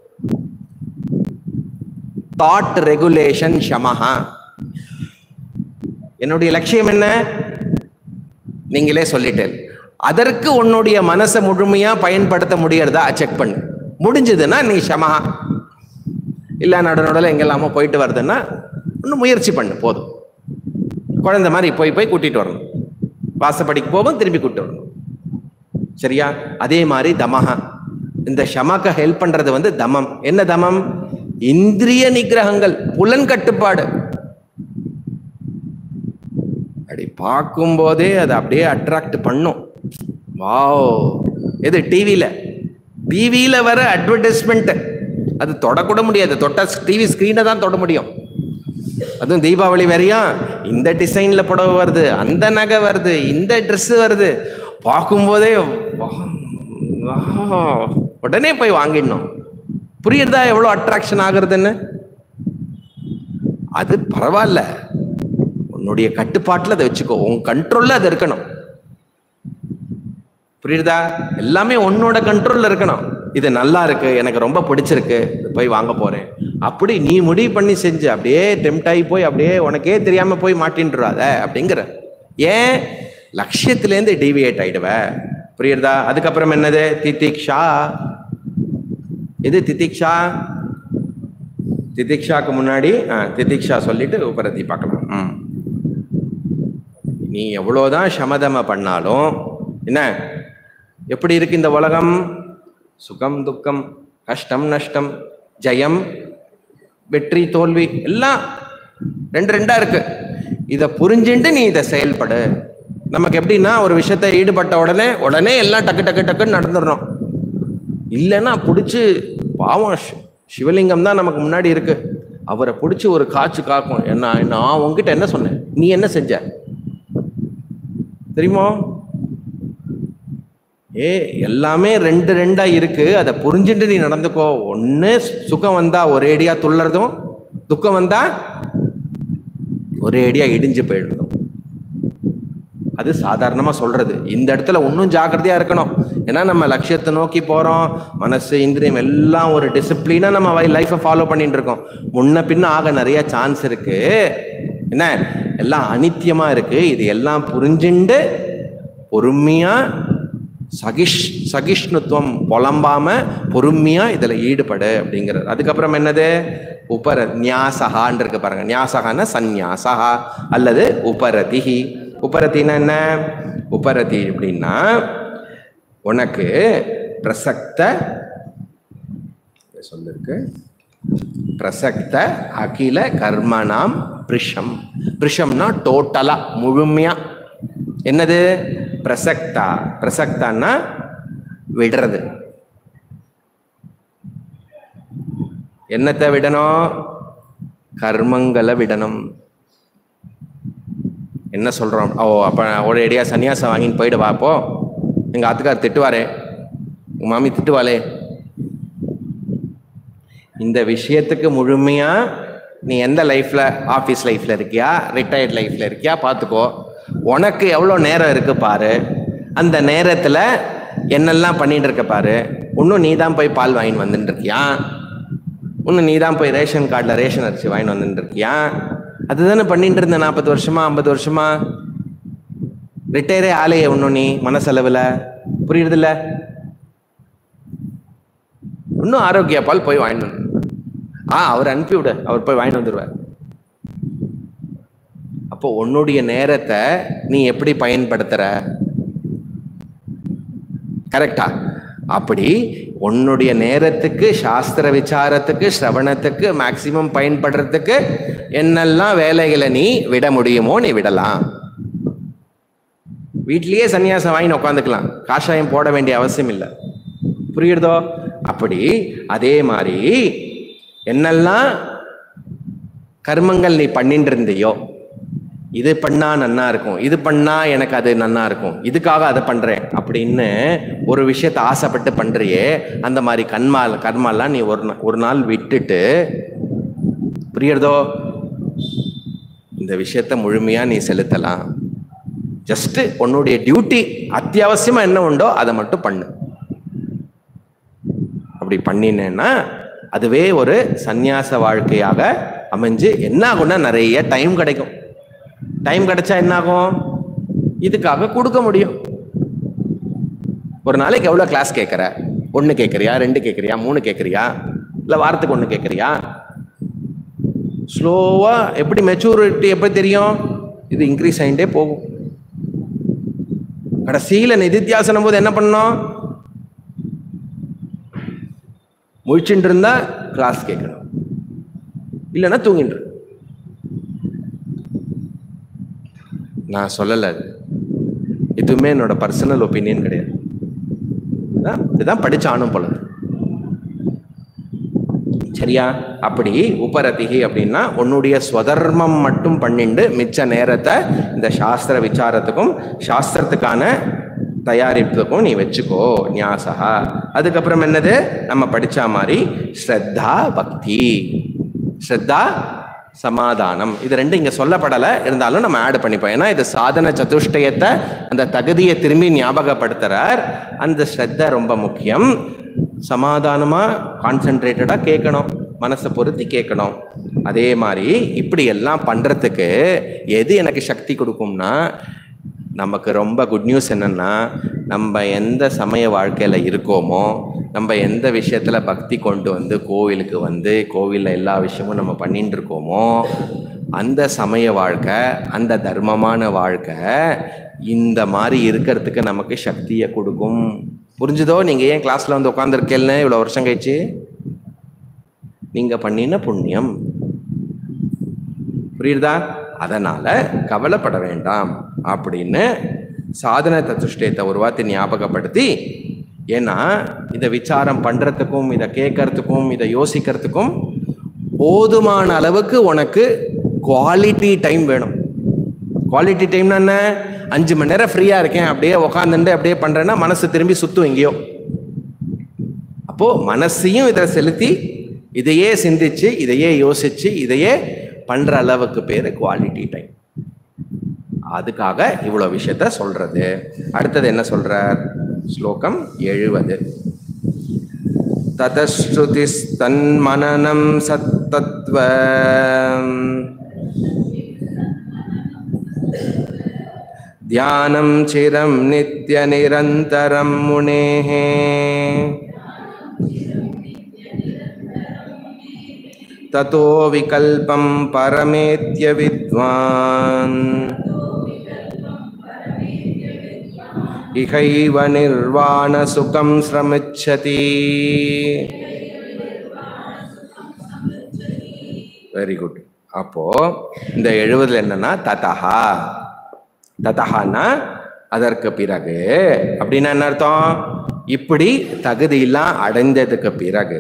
Thought regulation ஷமஹா. என்னுடைய லட்சியம் என்ன? நீங்களே சொல்லிட்டேன். அதற்கு உன்னுடைய மனசை முழுமையா பயன்படுத்த முடியறதா செக் பண்ணு. முடிஞ்சதுன்னா நீ ஷமஹா. இல்ல நடுநடுல எங்கெல்லாமோ போயிட்டு வருதுன்னா இன்னும் முயற்சி பண்ணு, போதும். குழந்தை மாதிரி போய் போய் கூட்டிட்டு வரணும். வாசப்படிக்கு போவோம், திரும்பி கூட்டிட்டு வரணும். சரியா? அதே மாதிரி தமஹா, இந்த ஷமாக்க ஹெல்ப் பண்றது வந்து தமம். என்ன தமம்? இந்திரிய நிகிரகங்கள், புலன் கட்டுப்பாடு. அப்படி பார்க்கும் போதே அதை அப்படியே அட்ராக்ட் பண்ணும். வாவ்! எது? டிவியில டிவியில வர அட்வர்டைஸ்மெண்ட், அது தொடக்கூட முடியாது. தொட்ட டிவி ஸ்கிரீனை தான் தொட முடியும். அதுவும் தீபாவளி வரையா இந்த டிசைன்ல புடவை வருது, அந்த நகை வருது, இந்த ட்ரெஸ் வருது, பார்க்கும்போதே உடனே போய் வாங்கிடணும். புரியுறதா எவ்வளவு அட்ராக்ஷன் ஆகுறதுன்னு? அது பரவாயில்ல, உன்னுடைய கட்டுப்பாட்டுல அதை வச்சுக்கோ, உன் கண்ட்ரோல்ல அது இருக்கணும். புரியுதா? எல்லாமே உன்னோட கண்ட்ரோல்ல இருக்கணும். இது நல்லா இருக்கு, எனக்கு ரொம்ப பிடிச்சிருக்கு, போய் வாங்க போறேன், அப்படி நீ முடிவு பண்ணி செஞ்சு அப்படியே டெம்ட் ஆகி போய் அப்படியே உனக்கே தெரியாம போய் மாட்டின்றாத அப்படிங்கிற. ஏன்? லட்சியத்திலேருந்து டிவியேட் ஆயிடுவ. புரியுறதா? அதுக்கப்புறம் என்னது? திதிக்ஷா. இது திதிக்ஷா. திதிக்ஷாக்கு முன்னாடி திதிக்ஷா சொல்லிட்டு உபரதி பார்க்கலாம். ம் நீ எவ்வளவுதான் சமதம பண்ணாலும் என்ன, எப்படி இருக்கு இந்த உலகம்? சுகம் துக்கம், கஷ்டம் நஷ்டம், ஜெயம் வெற்றி தோல்வி எல்லாம் ரெண்டு ரெண்டா இருக்கு. இதை புரிஞ்சுட்டு நீ இதை செயல்படு. நமக்கு எப்படின்னா, ஒரு விஷயத்த ஈடுபட்ட உடனே உடனே எல்லாம் டக்கு டக்கு டக்குன்னு நடந்துடணும். இல்லைன்னா பிடிச்சி பாவம், சிவலிங்கம் தான் நமக்கு முன்னாடி இருக்கு, அவரை பிடிச்சி ஒரு காய்ச்சி காக்கும். என்ன, நான் உங்ககிட்ட என்ன சொன்னேன், நீ என்ன செஞ்ச தெரியுமோ? ஏ எல்லாமே ரெண்டு ரெண்டா இருக்கு, அதை புரிஞ்சுட்டு நீ நடந்துக்கோ. ஒண்ணு சுகம் வந்தா ஒரேடியா துள்ளறதும், துக்கம் வந்தா ஒரேடியா இடிஞ்சு போயிடுறதும். அது சாதாரணமா சொல்றது. இந்த இடத்துல இன்னும் ஜாக்கிரதையா இருக்கணும். ஏன்னா நம்ம லட்சியத்தை நோக்கி போறோம், மனசு இந்திரியம் எல்லாம் ஒரு டிசிப்ளினா நம்ம லைஃபை ஃபாலோ பண்ணிட்டு இருக்கோம். முன்ன பின்ன ஆக நிறைய சான்ஸ் இருக்கு. என்ன, எல்லாம் அனித்தியமா இருக்கு. இது எல்லாம் புரிஞ்சுண்டு பொறுமையா சகிஷ் சகிஷ்ணுத்துவம் புலம்பாம பொறுமையா இதுல ஈடுபடு அப்படிங்கிறது. அதுக்கப்புறம் என்னது? உபர நியாசகான் இருக்கு பாருங்க. நியாசகான சந்நியாசகா அல்லது உபரதிஹி. உபரத்தின்னா என்ன? உபரதி அப்படின்னா உனக்கு பிரசக்த சொல்லிருக்கு. பிரசக்த அகில கர்மனாம் பிரிஷம். பிரிஷம்னா டோட்டலா முழுமையா. என்னது பிரசக்தா? பிரசக்தான்னா விடுறது. என்னத்தை விடணும்? கர்மங்களை விடணும். என்ன சொல்றோம்? ஓ அப்ப ஒரு ஐடியா சன்னியாசம் வாங்கின்னு போயிடு வாப்போ, எங்க ஆத்துக்கார் திட்டுவாரே, உங்க மாமி திட்டுவாளே. இந்த விஷயத்துக்கு முழுமையா நீ எந்த லைஃப்ல, ஆஃபீஸ் லைஃப்ல இருக்கியா, ரிட்டையர்ட் லைஃப்ல இருக்கியா பார்த்துக்கோ. உனக்கு எவ்வளோ நேரம் இருக்கு பாரு. அந்த நேரத்துல என்னெல்லாம் பண்ணிட்டு இருக்க பாரு. இன்னும் நீ தான் போய் பால் வாங்கிட்டு வந்துட்டு இருக்கியா? இன்னும் நீ தான் போய் ரேஷன் கார்டில் ரேஷன் அரிசி வாங்கிட்டு வந்துட்டு இருக்கியா? அதுதானே பண்ணிட்டு இருந்த நாற்பது வருஷமா ஐம்பது வருஷமா. ரிட்டையரே ஆலையே இன்னும் நீ மனசளவில். புரியுறதில்ல? இன்னும் ஆரோக்கிய பால் போய் வாங்கிட்டு வந்து, ஆ அவர் அனுப்பி விட, அவர் போய் வாங்கிட்டு வந்துடுவார். அப்போ உன்னுடைய நேரத்தை நீ எப்படி பயன்படுத்துற? கரெக்டா? அப்படி உன்னுடைய நேரத்துக்கு, சாஸ்திர விசாரத்துக்கு, சிரவணத்துக்கு மேக்சிமம் பயன்படுறதுக்கு என்னெல்லாம் வேலைகளை நீ விட முடியுமோ நீ விடலாம். வீட்லயே சன்னியாசம் வாங்கி உட்காந்துக்கலாம், காஷாயம் போட வேண்டிய அவசியம் இல்லை. புரியுறதோ? அப்படி அதே மாதிரி என்னெல்லாம் கர்மங்கள் நீ பண்ணிட்டு இருந்தியோ, இது பண்ணா நன்னா இருக்கும், இது பண்ணா எனக்கு அது நன்னா இருக்கும், இதுக்காக அதை பண்றேன் அப்படின்னு ஒரு விஷயத்த ஆசைப்பட்டு பண்றியே, அந்த மாதிரி கர்மா கர்மாலாம் நீ ஒரு ஒரு நாள் விட்டுட்டு, புரியுறதோ, இந்த விஷயத்த முழுமையா நீ செலுத்தலாம். ஜஸ்ட் உன்னுடைய டியூட்டி அத்தியாவசியமா என்ன உண்டோ அதை மட்டும் பண்ணு. அப்படி பண்ணினேன்னா அதுவே ஒரு சந்நியாச வாழ்க்கையாக அமைஞ்சு என்ன ஆகும்னா நிறைய டைம் கிடைக்கும். டைம் கிடைச்சா என்ன ஆகும்? இதுக்காக கொடுக்க முடியும். ஒரு நாளைக்கு எவ்வளவு கிளாஸ் கேட்கற? ஒன்னு கேட்கறியா, ரெண்டு கேட்கறியா, மூணு கேட்கறியா, இல்ல வாரத்துக்கு ஒண்ணு கேட்கறியா? ஸ்லோவா எப்படி மெச்சூரிட்டி எப்படி தெரியும்? இது இன்க்ரீஸ் ஆகிட்டே போகும். கடைசியில நிதித்தியாசனம் போது என்ன பண்ணணும்? முழிச்சுட்டு இருந்தா கிளாஸ் கேட்கணும், இல்லைன்னா தூங்கிட்டு. நான் சொல்லல, இதுவுமே என்னோட பர்சனல் ஒப்பீனியன் கிடையாது. இதுதான் படிச்சானும் போல. சரியா? அப்படி உபரதிகி அப்படின்னா உன்னுடைய ஸ்வதர்மம் மட்டும் பண்ணிண்டு மிச்ச நேரத்தை இந்த சாஸ்திர விசாரத்துக்கும் சாஸ்திரத்துக்கான தயாரிப்புக்கும் நீ வச்சுக்கோ. ஞாசகா. அதுக்கப்புறம் என்னது? நம்ம படிச்ச மாதிரி ஸ்ரத்தா பக்தி. ஸ்ரத்தா சமாதானம். இது ரெண்டு இங்க சொல்லப்படலை, இருந்தாலும் நம்ம ஆட் பண்ணிப்போம். ஏன்னா இது சாதன சதுஷ்டயத்தை, அந்த தகுதியை திரும்பி ஞாபகப்படுத்துறார். அந்த ஸ்ரத்த ரொம்ப முக்கியம். சமாதானமா கான்சென்ட்ரேட்டடா கேட்கணும், மனசை பொருத்தி கேட்கணும். அதே மாதிரி இப்படி எல்லாம் பண்றதுக்கு எது எனக்கு சக்தி கொடுக்கும்னா, நமக்கு ரொம்ப குட் நியூஸ் என்னன்னா, நம்ம எந்த சமய வாழ்க்கையில இருக்கோமோ, நம்ம எந்த விஷயத்துல பக்தி கொண்டு வந்து கோவிலுக்கு வந்து கோவில்ல எல்லா விஷயமும் நம்ம பண்ணிட்டு இருக்கோமோ, அந்த சமய வாழ்க்கை, அந்த தர்மமான வாழ்க்கை இந்த மாதிரி இருக்கிறதுக்கு நமக்கு சக்தியை கொடுக்கும். புரிஞ்சுதோ? நீங்க ஏன் கிளாஸ்ல வந்து உட்காந்துருக்கேன்னு இவ்வளவு வருஷம் கழிச்சு? நீங்க பண்ணின புண்ணியம். புரியுதா? அதனால கவலைப்பட வேண்டாம் அப்படின்னு சாதன சதுஷ்டயத்தை ஒரு வார்த்தை ஞாபகப்படுத்தி, ஏன்னா இதை விசாரம் பண்றதுக்கும் இதை கேட்கறதுக்கும் இதை யோசிக்கிறதுக்கும் போதுமான அளவுக்கு உனக்கு குவாலிட்டி டைம் வேணும். குவாலிட்டி டைம்னா என்ன? அஞ்சு மணி நேரம் ஃப்ரீயா இருக்கேன், அப்படியே உக்காந்துட்டு அப்படியே பண்றேன்னா மனசு திரும்பி சுத்தும் எங்கேயோ. அப்போ மனசையும் இதை செலுத்தி இதையே சிந்திச்சு இதையே யோசிச்சு இதையே பண்ற அளவுக்கு பேரு குவாலிட்டி டைம். அதுக்காக இவ்வளவு விஷயத்த சொல்றது. அடுத்தது என்ன சொல்றார்? ஸ்லோகம் எழுபது. ததஸ்ருதி தன்மனனம் சத்தத்வ தியானம் சிரம் நித்ய நிரந்தரம் முனேஹே ததோ விகல்பம் பரமேத்ய வித்வான் இகைவ நிர்வாண சுகம் ஸ்ரமிச்சதி. Very good. அப்போ இந்த எழுபதுல என்னன்னா ததஹா. ததஹான்னா அதற்கு பிறகு அப்படின்னா என்ன அர்த்தம்? இப்படி தகுதியெல்லாம் அடைந்ததுக்கு பிறகு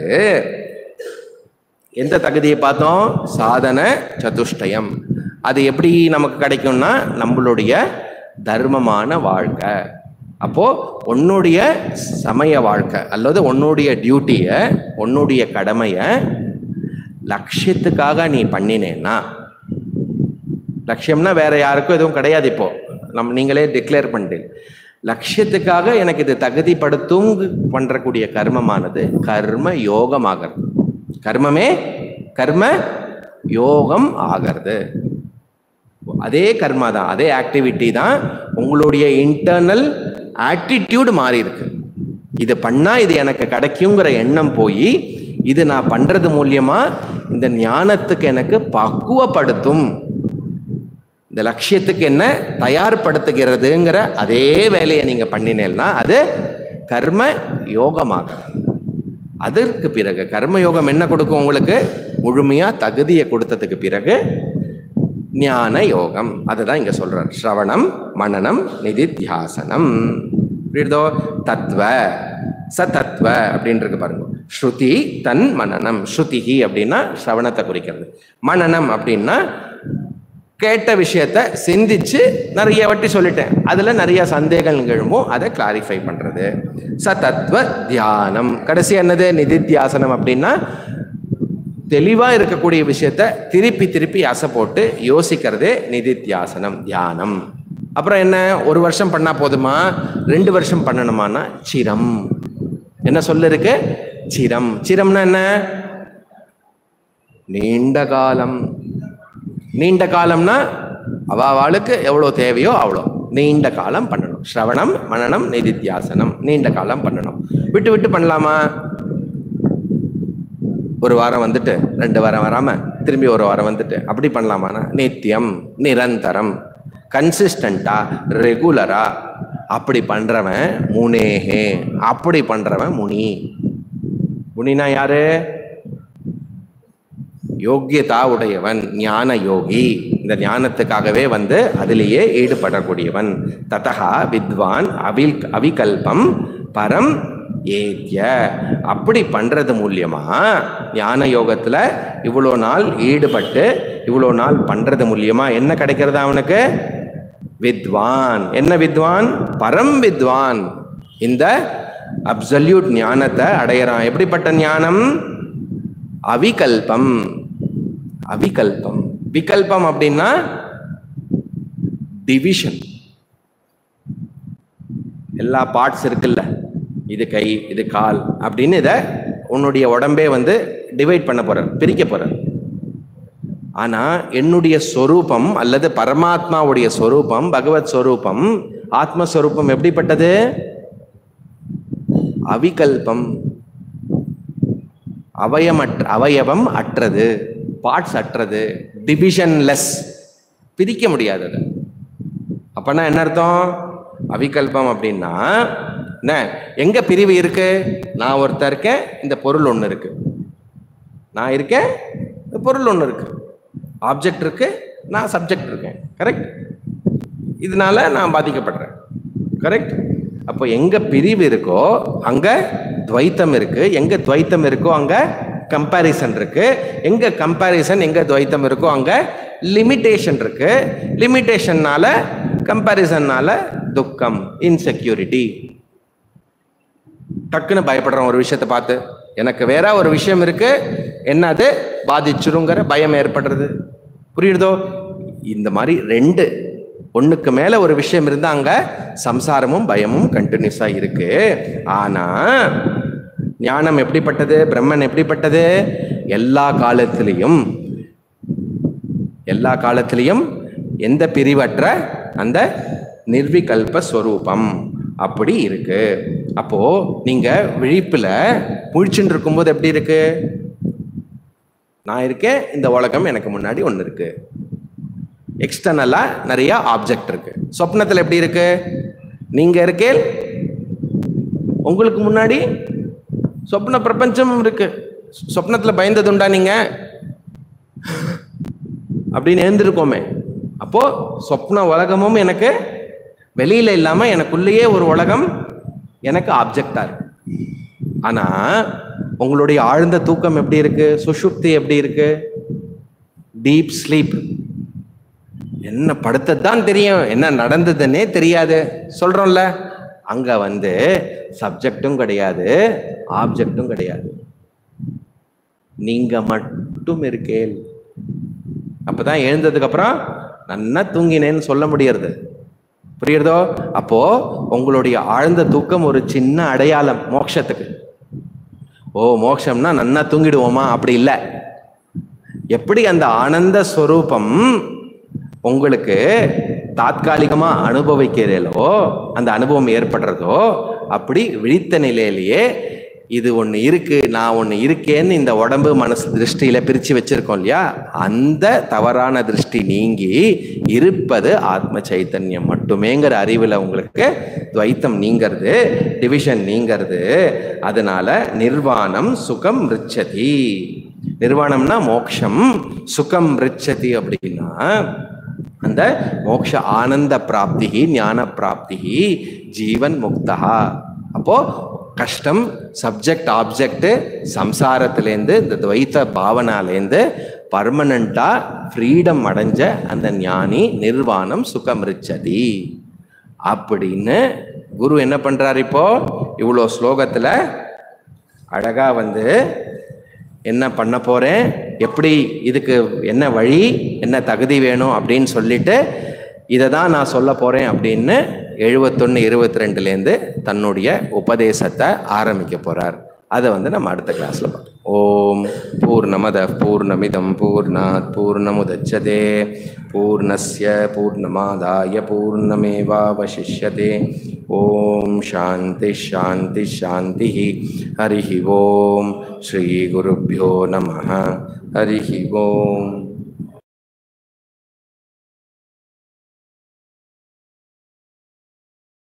எந்த தகுதியை பார்த்தோம்? சாதன சதுஷ்டயம். அது எப்படி நமக்கு கிடைக்கும்னா நம்மளுடைய தர்மமான வாழ்க்கை. அப்போ உன்னுடைய சமய வாழ்க்கை அல்லது உன்னுடைய டியூட்டியை, உன்னுடைய கடமையை லட்சியத்துக்காக நீ பண்ணினேன்னா, லட்சியம்னா வேற யாருக்கும் எதுவும் கிடையாது. இப்போ நம்ம நீங்களே டிக்ளேர் பண்ணிட்டு லட்சியத்துக்காக எனக்கு இது தகுதிப்படுத்தும் பண்றக்கூடிய கர்மமானது கர்ம யோகம் ஆகிறது. கர்மமே கர்ம யோகம் ஆகிறது. அதே கர்மா தான், அதே ஆக்டிவிட்டி தான். உங்களுடைய இன்டர்னல் ஆட்டிடியூட் மாறி இருக்கு. இது பண்ணா இது எனக்கு கிடைக்குங்கிற எண்ணம் போய் இது நான் பண்றது மூலியமா இந்த ஞானத்துக்கு எனக்கு பக்குவப்படுத்தும், இந்த லட்சியத்துக்கு என்ன தயார்படுத்துகிறதுங்கிற அதே வேலையை நீங்க பண்ணினேன்னா அது கர்ம யோகமாக. அதற்கு பிறகு கர்மயோகம் என்ன கொடுக்கும் உங்களுக்கு? முழுமையா தகுதியை கொடுத்ததுக்கு பிறகு ஞான யோகம். அதுதான் இங்க சொல்றார். ஸ்ரவணம் மனனம் நிதித்தியாசனம். தத்துவ சதத்துவ அப்படின்னு இருக்கு பாருங்க. ஸ்ருதி தன் மனனம். ஸ்ருதிஹி அப்படின்னா ஸ்ரவணத்தை குறிக்கிறது. மனனம் அப்படின்னா கேட்ட விஷயத்த சிந்திச்சு நிறைய வாட்டி சொல்லிட்டேன், அதுல நிறைய சந்தேகங்கள் எழும்பும், அதை கிளாரிஃபை பண்றது. சதத்துவ தியானம். கடைசி என்னது? நிதித்தியாசனம் அப்படின்னா தெளிவா இருக்கக்கூடிய விஷயத்த திருப்பி திருப்பி அசை போட்டு யோசிக்கிறதே நிதித்தியாசனம், தியானம். அப்புறம் என்ன? ஒரு வருஷம் பண்ணா போதுமா? ரெண்டு வருஷம் பண்ணணுமானா சிரம். என்ன சொல்ல இருக்கு? சிரம். சிரம்னா என்ன? நீண்ட காலம். நீண்ட காலம்னா அவாளுக்கு எவ்வளவு தேவையோ அவ்வளோ நீண்ட காலம் பண்ணணும். ஸ்ரவணம் மனனம் நிதித்தியாசனம் நீண்ட காலம் பண்ணணும். விட்டு விட்டு பண்ணலாமா? ஒரு வாரம் வந்துட்டு ரெண்டு வாரம் வராம திரும்பி ஒரு வாரம் வந்துட்டு அப்படி பண்ணலாமானா நித்தியம், நிரந்தரம், கன்சிஸ்டண்டா, ரெகுலரா அப்படி பண்றவன் முனேஹே. அப்படி பண்றவன் முனி. முனினா யாரு? யோக்கியதா உடையவன், ஞான யோகி. இந்த ஞானத்துக்காகவே வந்து அதிலேயே ஈடுபடக்கூடியவன். ததஹா வித்வான் அவில் அவிகல்பம் பரம் ஏத்ய. அப்படி பண்றது மூலியமா ஞான யோகத்துல இவ்வளோ நாள் ஈடுபட்டு இவ்வளோ நாள் பண்றது மூலியமா என்ன கிடைக்கிறது அவனுக்கு? வித்வான். என்ன வித்வான்? பரம் வித்வான். இந்த அப்சல்யூட் ஞானத்தை அடையறான். எப்படிப்பட்ட ஞானம்? அவிகல்பம். அவிகல்பம். விகல்பம் அப்படின்னா டிவிஷன். எல்லா பார்ட்ஸ் இருக்குல்ல, இது கை இது கால் அப்படின்னு இதை உன்னுடைய உடம்பே வந்து டிவைட் பண்ண போற, பிரிக்க போற. ஆனா என்னுடைய சொரூபம் அல்லது பரமாத்மாவுடைய சொரூபம், பகவத் சொரூபம், ஆத்மஸ்வரூபம் எப்படிப்பட்டது? அவிகல்பம். அவயமற்ற அவயவம் அற்றது, பார்ட்ஸ் அற்றது, டிவிஷன்லெஸ், பிரிக்க முடியாதது. அப்பனா என்ன அர்த்தம்? அவிகல்பம் அப்படின்னா என்ன? எங்க பிரிவு இருக்கு? நான் ஒருத்தர் இருக்கேன், இந்த பொருள் ஒண்ணு இருக்கு. நான் இருக்கேன், இந்த பொருள் ஒண்ணு இருக்கு. ஆப்ஜெக்ட் இருக்கு, நான் சப்ஜெக்ட் இருக்கேன். கரெக்ட்? இதனால நான் பாதிக்கப்படுறேன். கரெக்ட்? அப்போ எங்க பிரிவு இருக்கோ அங்க துவைத்தம் இருக்கு. எங்க துவைத்தம் இருக்கோ அங்க கம்பேரிசன் இருக்கு. எங்க கம்பேரிசன் எங்க துவைத்தம் இருக்கோ அங்க லிமிட்டேஷன் இருக்கு. லிமிட்டேஷன்னால கம்பேரிசன்னால துக்கம், இன்செக்யூரிட்டி. டக்குன்னு பயப்படுறோம் ஒரு விஷயத்தை பார்த்து. எனக்கு வேற ஒரு விஷயம் இருக்கு, என்ன அது பாதிச்சிருங்கிற பயம் ஏற்படுறது. புரியுதோ? இந்த மாதிரி ரெண்டு ஒண்ணுக்கு மேல ஒரு விஷயம் இருந்தா அங்க சம்சாரமும் பயமும் கண்டினியூஸா இருக்கு. ஆனா ஞானம் எப்படிப்பட்டது? பிரம்மன் எப்படிப்பட்டது? எல்லா காலத்திலையும் எல்லா காலத்திலையும் எந்த பிரிவற்ற அந்த நிர்விகல்ப ஸ்வரூபம் அப்படி இருக்கு. அப்போ நீங்க விழிப்புல முழிச்சுட்டு இருக்கும்போது எப்படி இருக்கு? நான் இருக்கேன், இந்த உலகம் எனக்கு முன்னாடி ஒண்ணு இருக்கு. எக்ஸ்டர்னலா நிறைய ஆப்ஜெக்ட் இருக்கு. சொப்னத்துல எப்படி இருக்கு? நீங்க இருக்கே, உங்களுக்கு முன்னாடி சொப்ன பிரபஞ்சம் இருக்கு. சொப்னத்துல பயந்ததுண்டா நீங்க? அப்படின்னு எழுந்திருக்கோமே. அப்போ சொப்ன உலகமும் எனக்கு வெளியில இல்லாம எனக்குள்ளேயே ஒரு உலகம் எனக்கு ஆப்ஜெக்டா இருக்கு. ஆனா உங்களுடைய ஆழ்ந்த தூக்கம் எப்படி இருக்கு? சுஷுப்தி எப்படி இருக்கு? Deep sleep. என்ன படுத்ததான் தெரியும், என்ன நடந்ததுன்னே தெரியாது சொல்றோம்ல. அங்க வந்து சப்ஜெக்டும் கிடையாது, ஆப்ஜெக்டும் கிடையாது, நீங்க மட்டும் இருக்கேன். அப்பதான் எழுந்ததுக்கு அப்புறம் நல்லா தூங்கினேன்னு சொல்ல முடியறது. புரியுறதோ? அப்போ உங்களுடைய ஆழ்ந்த தூக்கம் ஒரு சின்ன அடையாளம் மோட்சத்துக்கு. ஓ மோட்சம்னா நன்னா தூங்கிடுவோமா? அப்படி இல்லை. எப்படி அந்த ஆனந்த ஸ்வரூபம் உங்களுக்கு தாத்காலிகமா அனுபவிக்கிறீங்களோ, அந்த அனுபவம் ஏற்படுறதோ, அப்படி விழித்த நிலையிலேயே இது ஒண்ணு இருக்கு, நான் ஒண்ணு இருக்கேன்னு இந்த உடம்பு மனசு திருஷ்டியில பிரிச்சு வச்சிருக்கோம் இல்லையா, அந்த தவறான திருஷ்டி நீங்கி இருப்பது ஆத்ம சைத்தன்யம் மட்டுமேங்கிற அறிவுல உங்களுக்கு துவைத்தம் நீங்கிறது, டிவிஷன் நீங்கிறது. அதனால நிர்வாணம் சுகம் ரிச்சதி. நிர்வாணம்னா மோக்ஷம், சுகம் ரிச்சதி அப்படின்னா அந்த மோக்ஷ ஆனந்த பிராப்தி, ஞான பிராப்தி, ஜீவன் முக்தா. அப்போ கஷ்டம் சப்ஜெக்ட் ஆப்ஜெக்ட் சம்சாரத்திலேருந்து இந்த துவைத்த பாவனாலேருந்து பர்மனண்டா ஃப்ரீடம் அடைஞ்ச அந்த ஞானி நிர்வாணம் சுகம் ரிச்சதி அப்படின்னு குரு என்ன பண்றாரு? இப்போ இவ்வளோ ஸ்லோகத்துல அழகா வந்து என்ன பண்ண போறேன், எப்படி இதுக்கு என்ன வழி, என்ன தகுதி வேணும் அப்படின்னு சொல்லிட்டு இதை தான் நான் சொல்ல போறேன் அப்படின்னு எழுபத்தொன்னு இருபத்தி ரெண்டுலேருந்து தன்னுடைய உபதேசத்தை ஆரம்பிக்க போறார். அதை வந்து நம்ம அடுத்த கிளாஸ்ல பார்ப்போம். ஓம் பூர்ணமத பூர்ணமிதம் பூர்ணாத் பூர்ணமுதச்யதே பூர்ணஸ்ய பூர்ணமாதாய பூர்ணமேவாவசிஷ்யதே. ஓம் சாந்தி சாந்தி சாந்தி. ஹரிஹி ஓம். ஸ்ரீ குருப்யோ நமஹ. ஹரிஹி ஓம்.